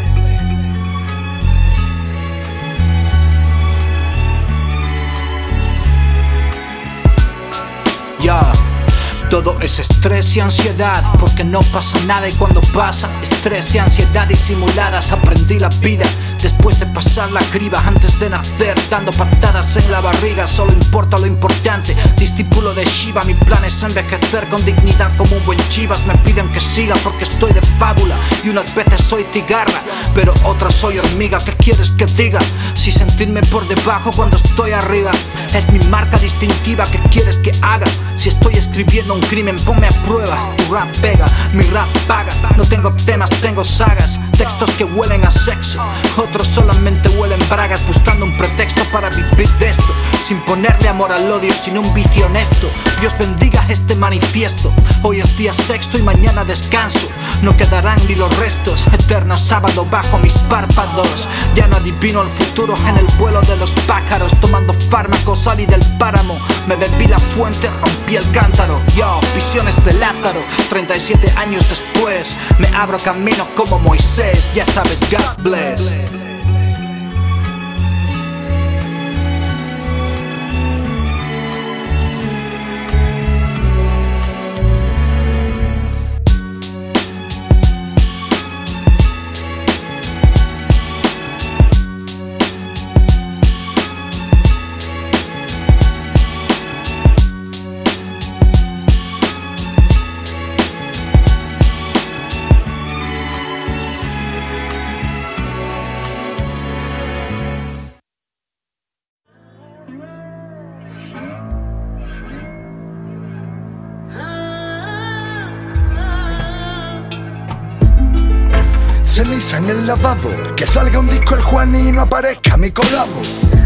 A: Yeah. Todo es estrés y ansiedad, porque no pasa nada y cuando pasa, estrés y ansiedad disimuladas. Aprendí la vida después de pasar la criba, antes de nacer dando patadas en la barriga. Solo importa lo importante, discípulo de Shiva. Mi plan es envejecer con dignidad como un buen Chivas. Me piden que siga porque estoy de fábula y unas veces soy cigarra, pero otras soy hormiga. ¿Qué quieres que diga? Si sentirme por debajo cuando estoy arriba es mi marca distintiva, ¿qué quieres que haga? Si estoy escribiendo un crimen, ponme a prueba. Tu rap pega, mi rap paga. No tengo temas, tengo sagas, textos que huelen a sexo. Otros Otros solamente huelen bragas buscando un pretexto para vivir de esto, sin ponerle amor al odio, sin un vicio honesto. Dios bendiga este manifiesto. Hoy es día sexto y mañana descanso. No quedarán ni los restos. Eterno sábado bajo mis párpados. Ya no adivino el futuro en el vuelo de los pájaros. Tomando fármacos salí del páramo. Me bebí la fuente, rompí el cántaro. Yo, visiones de Lázaro. 37 años después me abro camino como Moisés. Ya sabes, God bless.
E: Ceniza en el lavabo, que salga un disco el Juan y no aparezca mi colabo.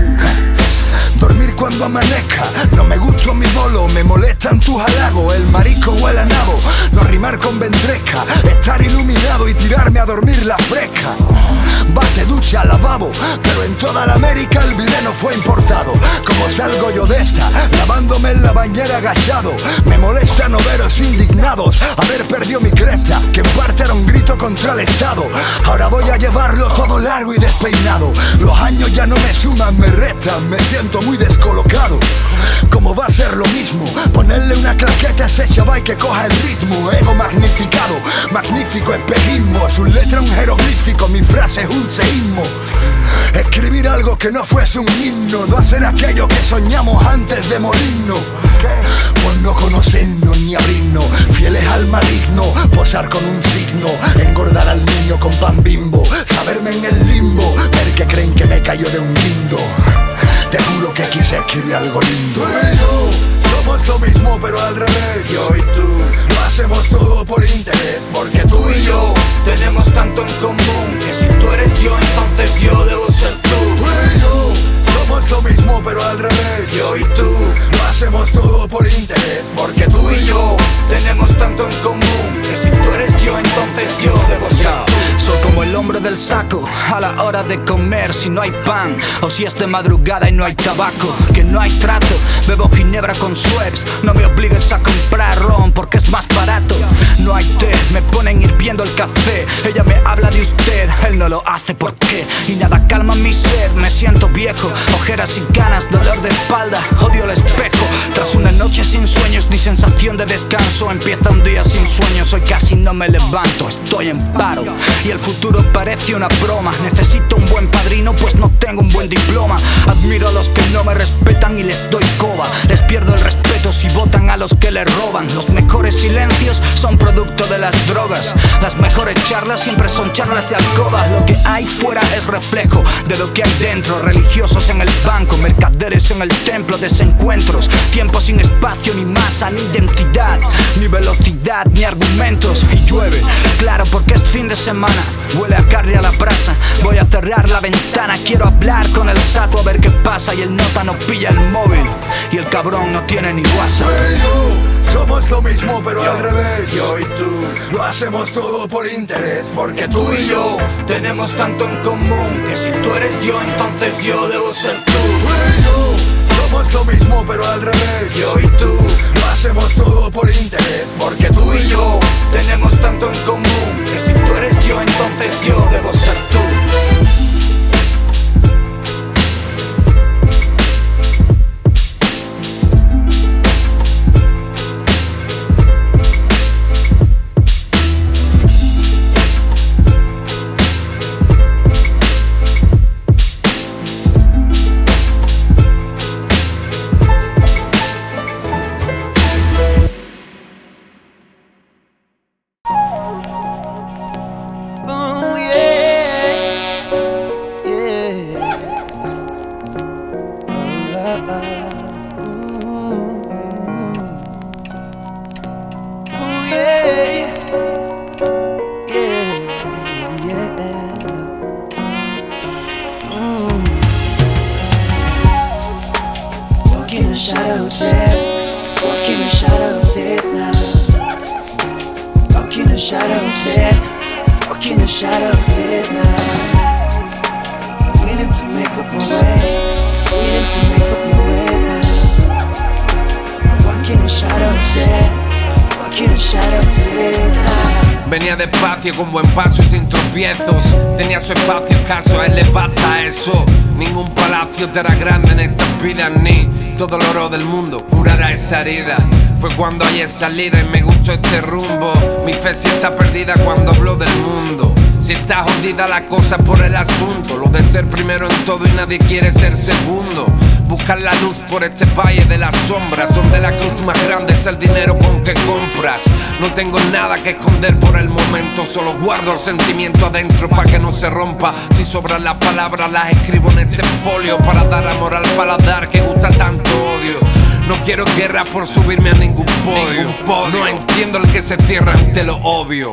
E: Dormir cuando amanezca, no me gusta mi bolo, me molestan tus halagos. El marisco huele a nabo, no rimar con ventresca, estar iluminado y tirarme a dormir la fresca. Bate, ducha, lavabo, pero en toda la América el vireno fue importado. Como salgo yo de esta, lavándome en la bañera agachado. Me molesta no veros indignados, haber perdido mi cresta, que en parte era un grito contra el Estado. Ahora voy a llevarlo todo largo y despeinado. Los años ya no me suman, me restan, me siento muy descolocado. ¿Cómo va a ser lo mismo? Ponerle una claqueta a ese chaval que coja el ritmo. Ego magnificado, magnífico espejismo. Su letra un jeroglífico, mi frase es un seísmo. Escribir algo que no fuese un himno, no hacer aquello que soñamos antes de morirnos. Pues no conocernos ni abrirnos, fieles al maligno, posar con un signo, engordar al niño con pan Bimbo, saberme en el limbo, ver que creen que me cayó de un guindo. Te juro que quise escribir algo lindo. Tú y yo somos lo mismo pero al revés. Yo y tú lo hacemos todo por interés. Porque tú y yo tenemos tanto en común que si tú eres yo, entonces yo debo ser tú. Tú y yo somos lo mismo pero al revés. Yo y tú lo hacemos todo por interés. Porque tú y yo tenemos tanto en común que si tú eres yo, entonces yo debo ser tú.
A: Soy como el hombre del saco a la hora de comer. Si no hay pan o si es de madrugada y no hay tabaco, que no hay trato, bebo ginebra con Schweppes. No me obligues a comprar ron porque es más barato. No hay té, me ponen hirviendo el café. Ella me habla de usted, él no lo hace, ¿por qué? Y nada calma mi sed, me siento viejo. Ojeras y ganas, dolor de espalda, odio el espejo. Tras una noche sin sueños ni sensación de descanso, empieza un día sin sueños. Hoy casi no me levanto, estoy en paro y el futuro parece una broma. Necesito un buen padrino pues no tengo un buen diploma. Admiro a los que no me respetan y les doy coba. Les pierdo el respeto si votan a los que les roban. Los mejores silencios son producto de las drogas. Las mejores charlas siempre son charlas de alcoba. Lo que hay fuera es reflejo de lo que hay dentro. Religiosos en el banco, mercaderes en el templo, desencuentros, tiempo sin espacio, ni masa, ni identidad, ni velocidad, ni argumentos. Y llueve, claro, porque es fin de semana. Huele a carne a la brasa. Voy a cerrar la ventana, quiero hablar con el saco a ver qué pasa. Y el nota no pilla el móvil y el cabrón no tiene ni WhatsApp.
E: Tú y yo somos lo mismo pero al revés. Yo y tú lo hacemos todo por interés. Porque tú y yo
A: tenemos tanto en común que si tú eres yo, entonces yo debo ser tú.
E: Tú y yo somos lo mismo pero al revés.
A: Yo y tú
E: lo hacemos todo por interés.
A: porque tú y yo tenemos tanto en común que si tú eres yo, entonces yo debo ser tú.
F: shadow dead, walk in a shadow dead now. Walk in a shadow dead, walk in a shadow dead now. Willing to make up my way, willing to make up my way now. Walk in a shadow dead, walk in a shadow dead now.
C: Venía despacio con buen paso y sin tropiezos. Tenía su espacio escaso, a él le basta eso. Ningún palacio te hará grande en estas vidas, ni todo el oro del mundo curará esa herida. Fue cuando hay salida y me gustó este rumbo. Mi fe sí está perdida cuando hablo del mundo. Si está jodida la cosa por el asunto, lo de ser primero en todo y nadie quiere ser segundo. Buscar la luz por este valle de las sombras, donde la cruz más grande es el dinero con que compras. No tengo nada que esconder por el momento, solo guardo el sentimiento adentro para que no se rompa. Si sobran las palabras las escribo en este folio, para dar amor al paladar que gusta tanto odio. No quiero guerra por subirme a ningún podio. No entiendo el que se cierra ante lo obvio.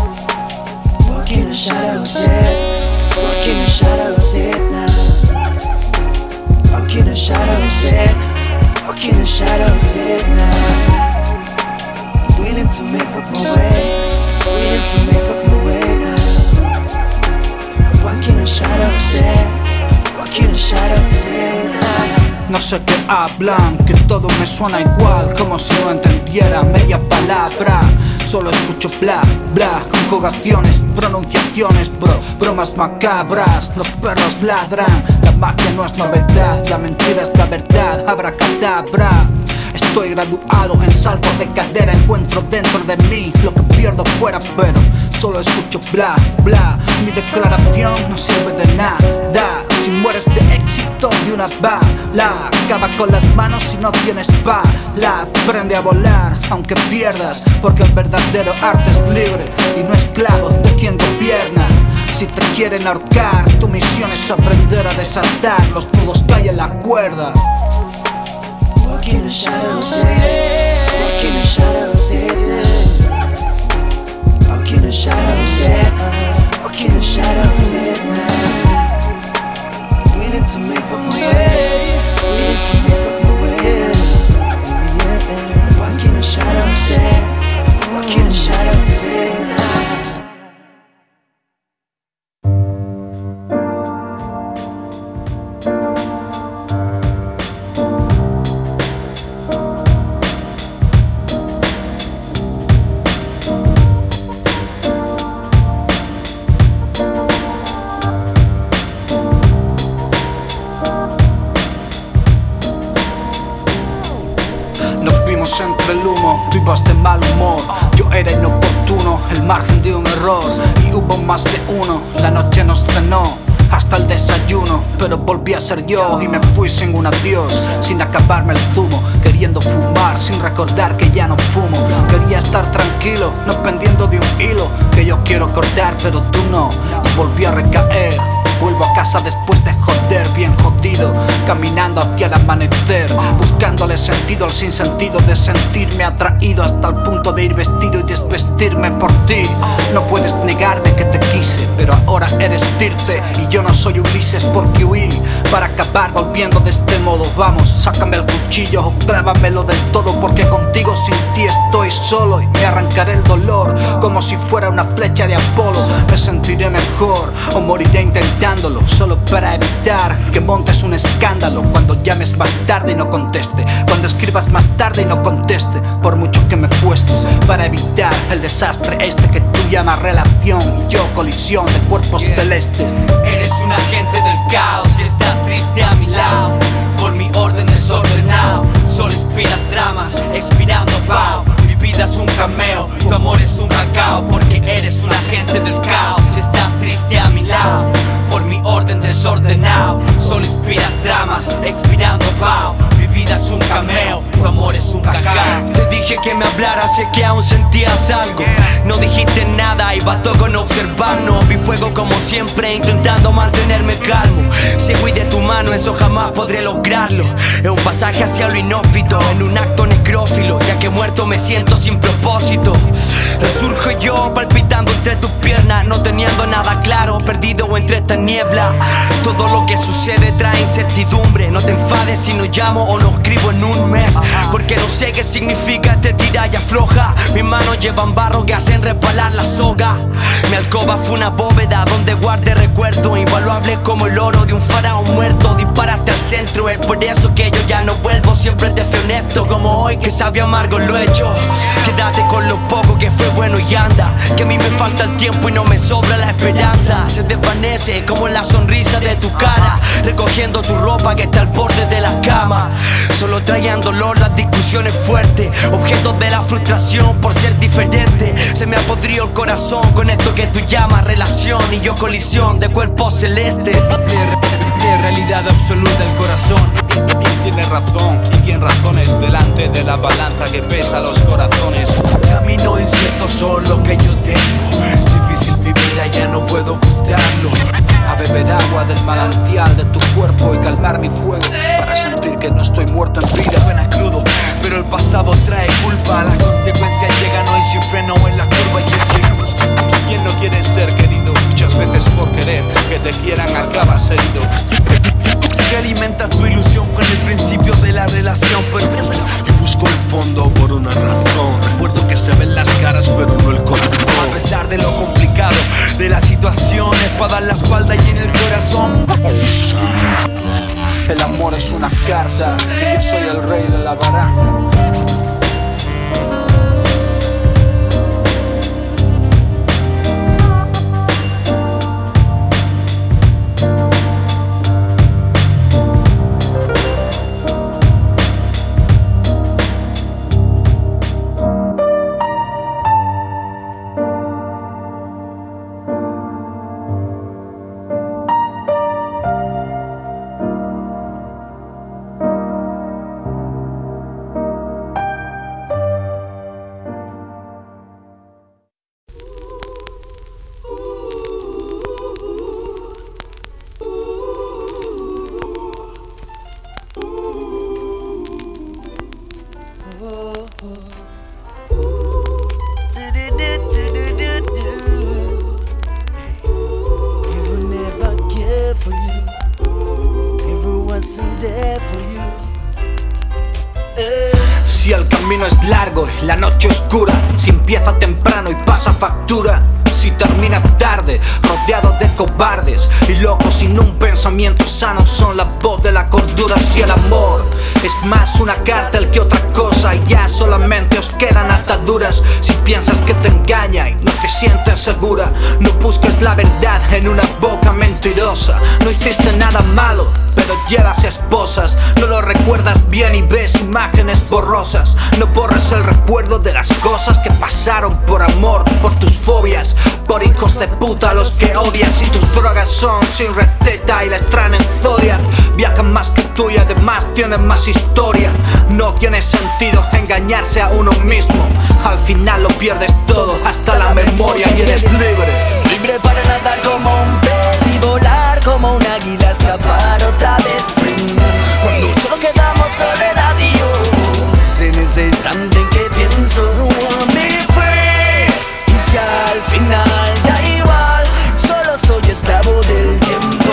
F: Walk in a shadow dead, walk in a shadow dead now. Walk in a shadow dead, walk in a shadow dead now. Willing to make up my way, willing to make up my way now. Walk in a shadow dead, walk in a shadow dead now.
A: No sé qué hablan, que todo me suena igual, como si no entendiera media palabra. Solo escucho bla, bla, conjugaciones, pronunciaciones, bromas macabras. Los perros ladran, la magia no es novedad, la mentira es la verdad, abracadabra. Estoy graduado en salto de cadera, encuentro dentro de mí lo que pierdo fuera, pero solo escucho bla, bla. Mi declaración no sirve de nada si mueres de éxito de una bala. Acaba con las manos si no tienes bala. Aprende a volar aunque pierdas, porque el verdadero arte es libre y no esclavo de quien gobierna. Si te quieren ahorcar, tu misión es aprender a desatar los nudos que hay en la cuerda.
F: Walk in a shadow dead, walk in a shadow dead now. Walk in a shadow dead, walk in a shadow dead now. Willing to make up my way, willing to make up my way. Walk in a shadow dead, walk in a shadow dead now.
A: Nos vimos entre el humo, tú ibas de mal humor. Yo era inoportuno, el margen de un error. Y hubo más de uno, la noche nos cenó hasta el desayuno, pero volví a ser yo y me fui sin un adiós, sin acabarme el zumo, queriendo fumar, sin recordar que ya no fumo. Quería estar tranquilo, no pendiendo de un hilo que yo quiero cortar, pero tú no. Y volví a recaer. Vuelvo a casa después de joder, bien jodido, caminando hacia el amanecer, buscándole sentido al sinsentido de sentirme atraído hasta el punto de ir vestido y desvestirme por ti. No puedes negarme que te quise, pero ahora eres Circe y yo no soy Ulises porque huí para acabar volviendo de este modo. Vamos, sácame el cuchillo o clávamelo del todo, porque contigo sin ti estoy solo y me arrancaré el dolor como si fuera una flecha de Apolo. Me sentiré mejor o moriré intentando, solo para evitar que montes un escándalo. Cuando llames más tarde y no conteste, cuando escribas más tarde y no conteste, por mucho que me cuestes, para evitar el desastre este que tú llamas relación y yo colisión de cuerpos celestes.
G: Eres un agente del caos y estás triste a mi lado, por mi orden desordenado. Solo inspiras dramas, expirando pao. Mi vida es un cameo, tu amor es un cacao, porque eres un agente del caos y estás triste a mi lado, por mi orden desordenado. Solo inspiras dramas, expirando pao. Mi vida es un cameo, tu amor es un cacao.
B: Te dije que me hablaras, sé que aún sentías algo. No dijiste nada y bastó con observarnos. Vi fuego como siempre, intentando mantenerme calmo. Si huí de tu mano, eso jamás podré lograrlo. Es un pasaje hacia lo inhóspito, en un acto necrófilo, ya que muerto me siento sin propósito. Resurjo yo palpitando entre tus piernas, no teniendo nada claro, perdido entre esta niebla. Todo lo que sucede trae incertidumbre. No te enfades si no llamo o no escribo en un mes, porque no sé qué significa este tira y afloja. Mis manos llevan barro que hacen resbalar la soga. Mi alcoba fue una bóveda donde guardé recuerdos invaluables como el oro de un faraón muerto. Disparaste al centro, es por eso que yo ya no vuelvo. Siempre te fui honesto, como hoy que sabe amargo lo hecho. Quédate con lo poco que fue bueno y anda, que a mí me falta el tiempo y no me sobra la esperanza. Se desvanece como la sonrisa de tu cara, recogiendo tu ropa que está al borde de la cama. Solo traían dolor las discusiones fuertes, objetos de la frustración por ser diferente. Se me ha podrido el corazón con esto que tú llamas relación, y yo colisión de cuerpos celestes.
D: De realidad absoluta el corazón.
H: Tiene razón, y quien razones delante de la balanza que pesa los corazones.
I: Camino incierto son lo que yo tengo, difícil mi vida, ya no puedo ocultarlo. A beber agua del manantial de tu cuerpo y calmar mi fuego, para sentir que no estoy muerto en vida. Suena crudo, pero el pasado trae culpa. Las consecuencias llegan hoy sin freno en la curva. Y es que
H: ¿quién no quiere ser querido? Muchas veces por querer que te quieran acabas herido.
I: que alimenta tu ilusión con el principio de la relación, pero
J: yo busco el fondo por una razón. Recuerdo que se ven las caras pero no el corazón.
I: A pesar de lo complicado de las situaciones, para dar la espalda y en el corazón. El amor es una carta y yo soy el rey de la baraja. Si el camino es largo y la noche oscura, si empieza temprano y pasa factura, si termina tarde, rodeado de cobardes y locos sin un pensamiento sano, son la voz de la cordura. Si el amor es más una cárcel que otra cosa y ya solamente os quedan ataduras, si piensas que te engaña y no te sientes segura, no busques la verdad en una boca mentirosa. No hiciste nada malo, pero llevas esposas, no lo recuerdas bien y ves imágenes borrosas. No borres el recuerdo de las cosas que pasaron por amor, por tus fobias, por hijos de puta a los que odias. Y tus drogas son sin receta y les traen en Zodiac. Viajan más que tú y además tienen más historia. No tiene sentido engañarse a uno mismo, al final lo pierdes todo, hasta la memoria, y eres libre.
F: Libre para nadar como un pez y volar como un águila, escapar otra vez. Cuando solo quedamos soledad y yo, en ese instante en que pienso me fue. Y si al final da igual, solo soy esclavo del tiempo.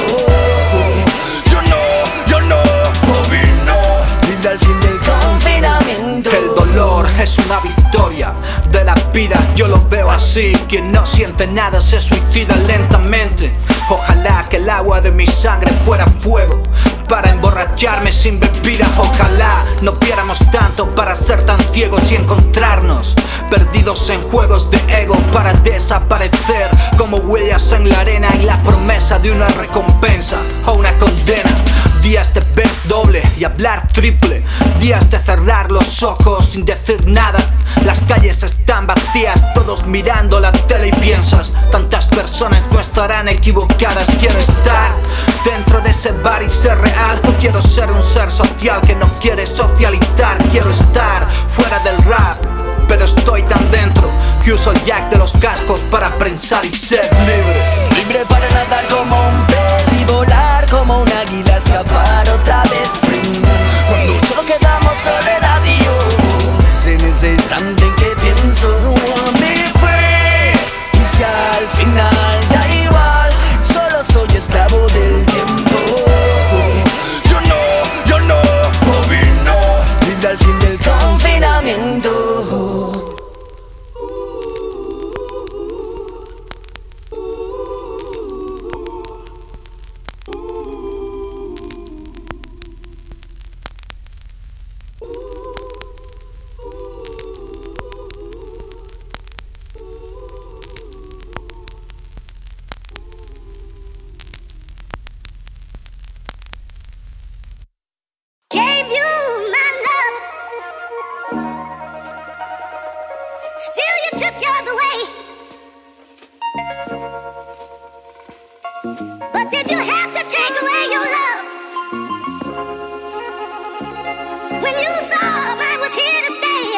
F: Yo no opino desde el fin del confinamiento.
I: El dolor es una victoria de la vida, yo lo veo así. Quien no siente nada se suicida lentamente. Ojalá que el agua de mi sangre fuera fuego para emborracharme sin bebida. Ojalá no viéramos tanto para ser tan ciegos y encontrarnos perdidos en juegos de ego para desaparecer como huellas en la arena, y la promesa de una recompensa o una condena. Días de ver doble
A: y hablar triple. Días de cerrar los ojos sin decir nada. Las calles están vacías, todos mirando la tele y piensas, tantas personas no estarán equivocadas. Quiero estar dentro de ese bar y ser real. No quiero ser un ser social que no quiere socializar. Quiero estar fuera del rap, pero estoy tan dentro que uso el jack de los cascos para pensar y ser libre.
F: Libre para nadar como un pez y volar como un águila, escapar otra vez. Cuando solo quedamos soledad y yo, en ese instante en que pienso, me fue. Y si al final da igual, solo soy esclavo del tiempo. Yo no, opino. Desde al fin del confinamiento.
K: Gave you my love, still you took yours away. But did you have to take away your love? When you saw I was here to stay.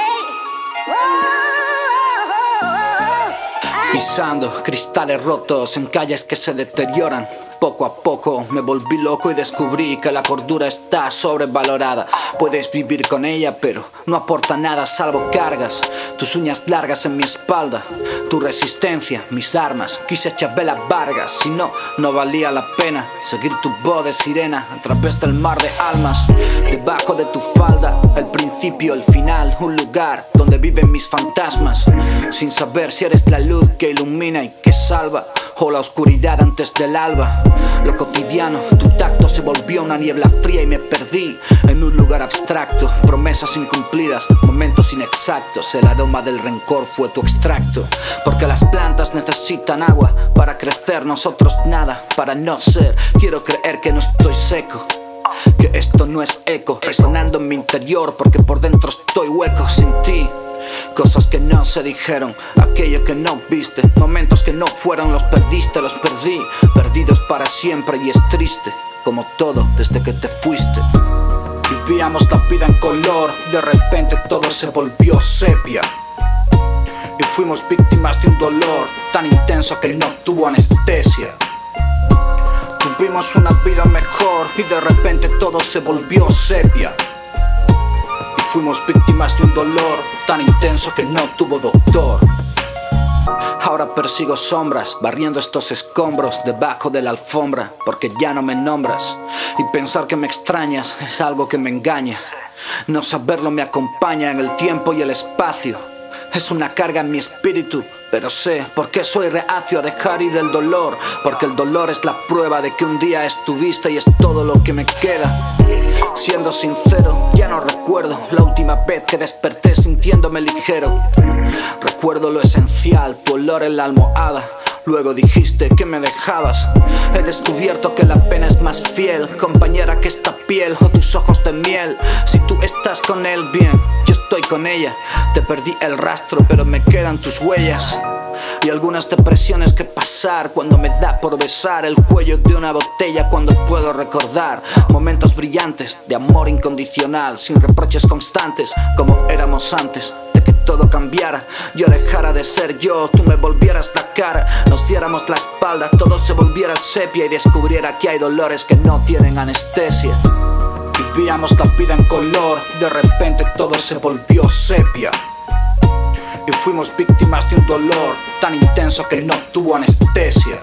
A: Pisando cristales rotos en calles que se deterioran. Poco a poco me volví loco y descubrí que la cordura está sobrevalorada. Puedes vivir con ella, pero no aporta nada salvo cargas. Tus uñas largas en mi espalda, tu resistencia, mis armas. Quise Chabela Vargas, si no, no valía la pena seguir tu voz de sirena a través del mar de almas. Debajo de tu falda, el principio, el final, un lugar donde viven mis fantasmas. Sin saber si eres la luz que ilumina y que salva, o la oscuridad antes del alba. Lo cotidiano, tu tacto se volvió una niebla fría y me perdí en un lugar abstracto. Promesas incumplidas, momentos inexactos. El aroma del rencor fue tu extracto. Porque las plantas necesitan agua para crecer, nosotros nada para no ser. Quiero creer que no estoy seco, que esto no es eco resonando en mi interior, porque por dentro estoy hueco sin ti. Cosas que no se dijeron, aquello que no viste, momentos que no fueron, los perdiste, los perdí, perdidos para siempre. Y es triste, como todo desde que te fuiste. Vivíamos la vida en color, de repente todo se volvió sepia. Y fuimos víctimas de un dolor tan intenso que no tuvo anestesia. Tuvimos una vida mejor y de repente todo se volvió sepia. Fuimos víctimas de un dolor tan intenso que no tuvo doctor. Ahora persigo sombras, barriendo estos escombros debajo de la alfombra, porque ya no me nombras. Y pensar que me extrañas es algo que me engaña. No saberlo me acompaña en el tiempo y el espacio. Es una carga en mi espíritu, pero sé por qué soy reacio a dejar ir el dolor. Porque el dolor es la prueba de que un día estuviste y es todo lo que me queda. Siendo sincero, ya no recuerdo la última vez que desperté sintiéndome ligero. Recuerdo lo esencial, tu olor en la almohada. Luego dijiste que me dejabas. He descubierto que la pena es más fiel, compañera, que esta piel o tus ojos de miel. Si tú estás con él, bien, yo estoy con ella. Te perdí el rastro, pero me quedan tus huellas. Y algunas depresiones que pasar cuando me da por besar el cuello de una botella, cuando puedo recordar momentos brillantes de amor incondicional, sin reproches constantes, como éramos antes de que todo cambiara. Yo dejara de ser yo, tú me volvieras la cara, nos diéramos la espalda, todo se volviera sepia y descubriera que hay dolores que no tienen anestesia. Vivíamos la vida en color, de repente todo se volvió sepia. Y fuimos víctimas de un dolor tan intenso que no tuvo anestesia.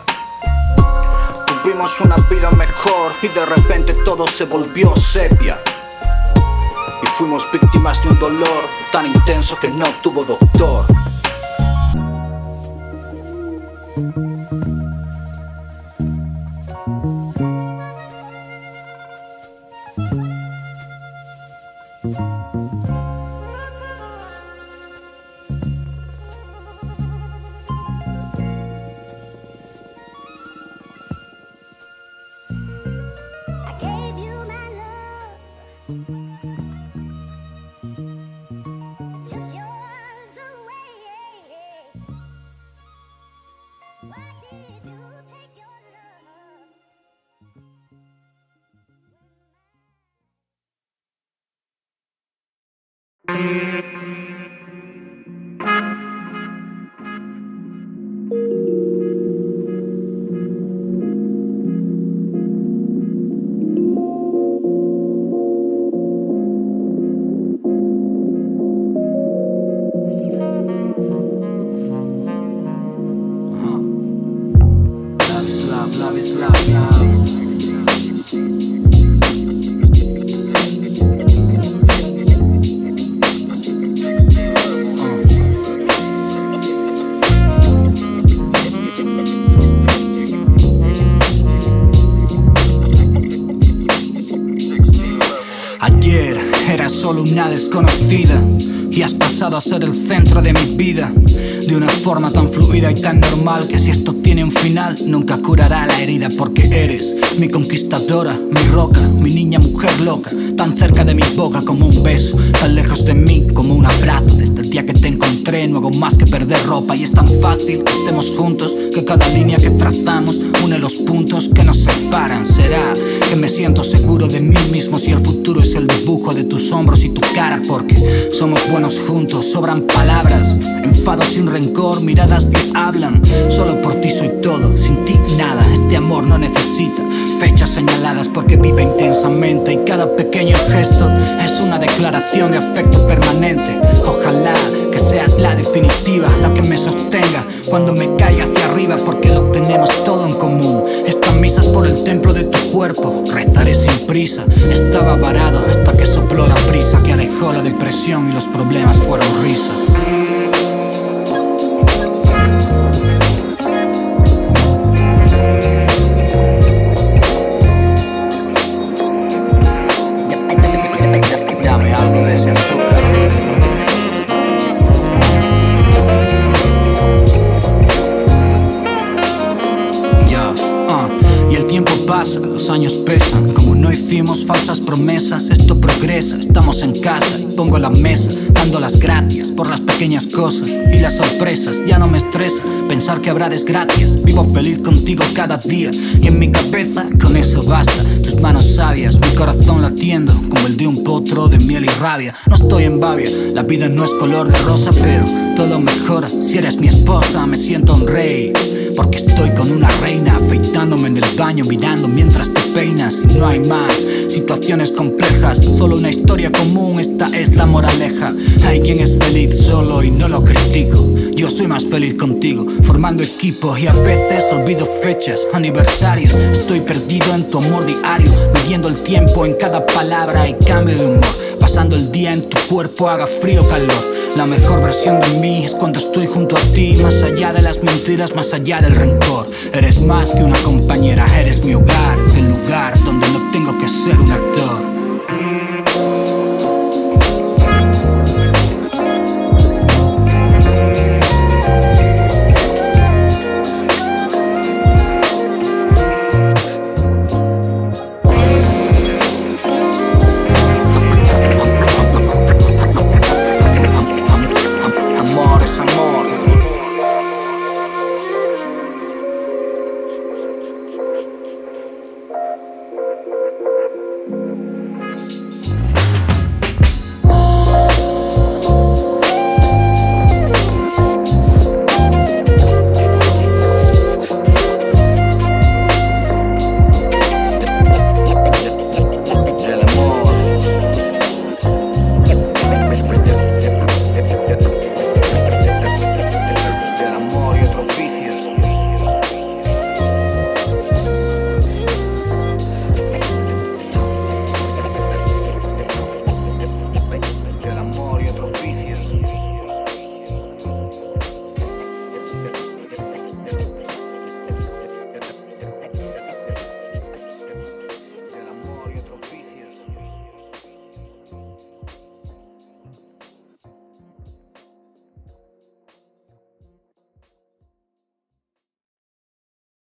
A: Tuvimos una vida mejor y de repente todo se volvió sepia. Y fuimos víctimas de un dolor tan intenso que no tuvo doctor. Ayer era solo una desconocida y has pasado a ser el centro de mi vida de una forma tan fluida y tan normal que si esto tiene un final nunca curará la herida, porque eres mi conquistadora, mi roca, mi niña mujer loca, tan cerca de mi boca como un beso, tan lejos de mí como un abrazo. Desde el día que te encontré no hago más que perder ropa y es tan fácil que estemos juntos que cada línea que trazamos une los puntos que nos separan. Será que me siento seguro de mí mismo si el futuro es el dibujo de tus hombros y tu cara, porque somos buenos juntos, sobran palabras, enfados sin rencor, miradas que hablan. Solo por ti soy todo, sin ti nada. Este amor no necesita fechas señaladas porque vive intensamente y cada pequeño gesto es una declaración de afecto permanente. Ojalá que seas la definitiva, la que me sostenga cuando me caiga hacia arriba, porque lo tenemos todo en común. Estas misas por el templo de tu cuerpo, rezaré sin prisa. Estaba varado hasta que sopló la brisa que alejó la depresión y los problemas fueron risa. Dame algo de ese azúcar. Y el tiempo pasa, los años pesan. Como no hicimos falsas promesas, esto progresa. Estamos en casa y pongo la mesa, dando las gracias por las pequeñas cosas y las sorpresas. Ya no me estresa pensar que habrá desgracias. Vivo feliz contigo cada día y en mi cabeza con eso basta. Tus manos sabias, mi corazón latiendo como el de un potro de miel y rabia. No estoy en babia, la vida no es color de rosa, pero todo mejora si eres mi esposa. Me siento un rey porque estoy con una reina, afeitándome en el baño, mirando mientras te peinas. Y no hay más situaciones complejas, solo una historia común, esta es la moraleja. Hay quien es feliz solo y no lo critico. Yo soy más feliz contigo, formando equipos y a veces olvido fechas, aniversarios. Estoy perdido en tu amor diario, midiendo el tiempo en cada palabra y cambio de humor. Pasando el día en tu cuerpo, haga frío o calor. La mejor versión de mí es cuando estoy junto a ti, más allá de las mentiras, más allá del rencor. Eres más que una compañera, eres mi hogar, el lugar donde no tengo que ser un actor.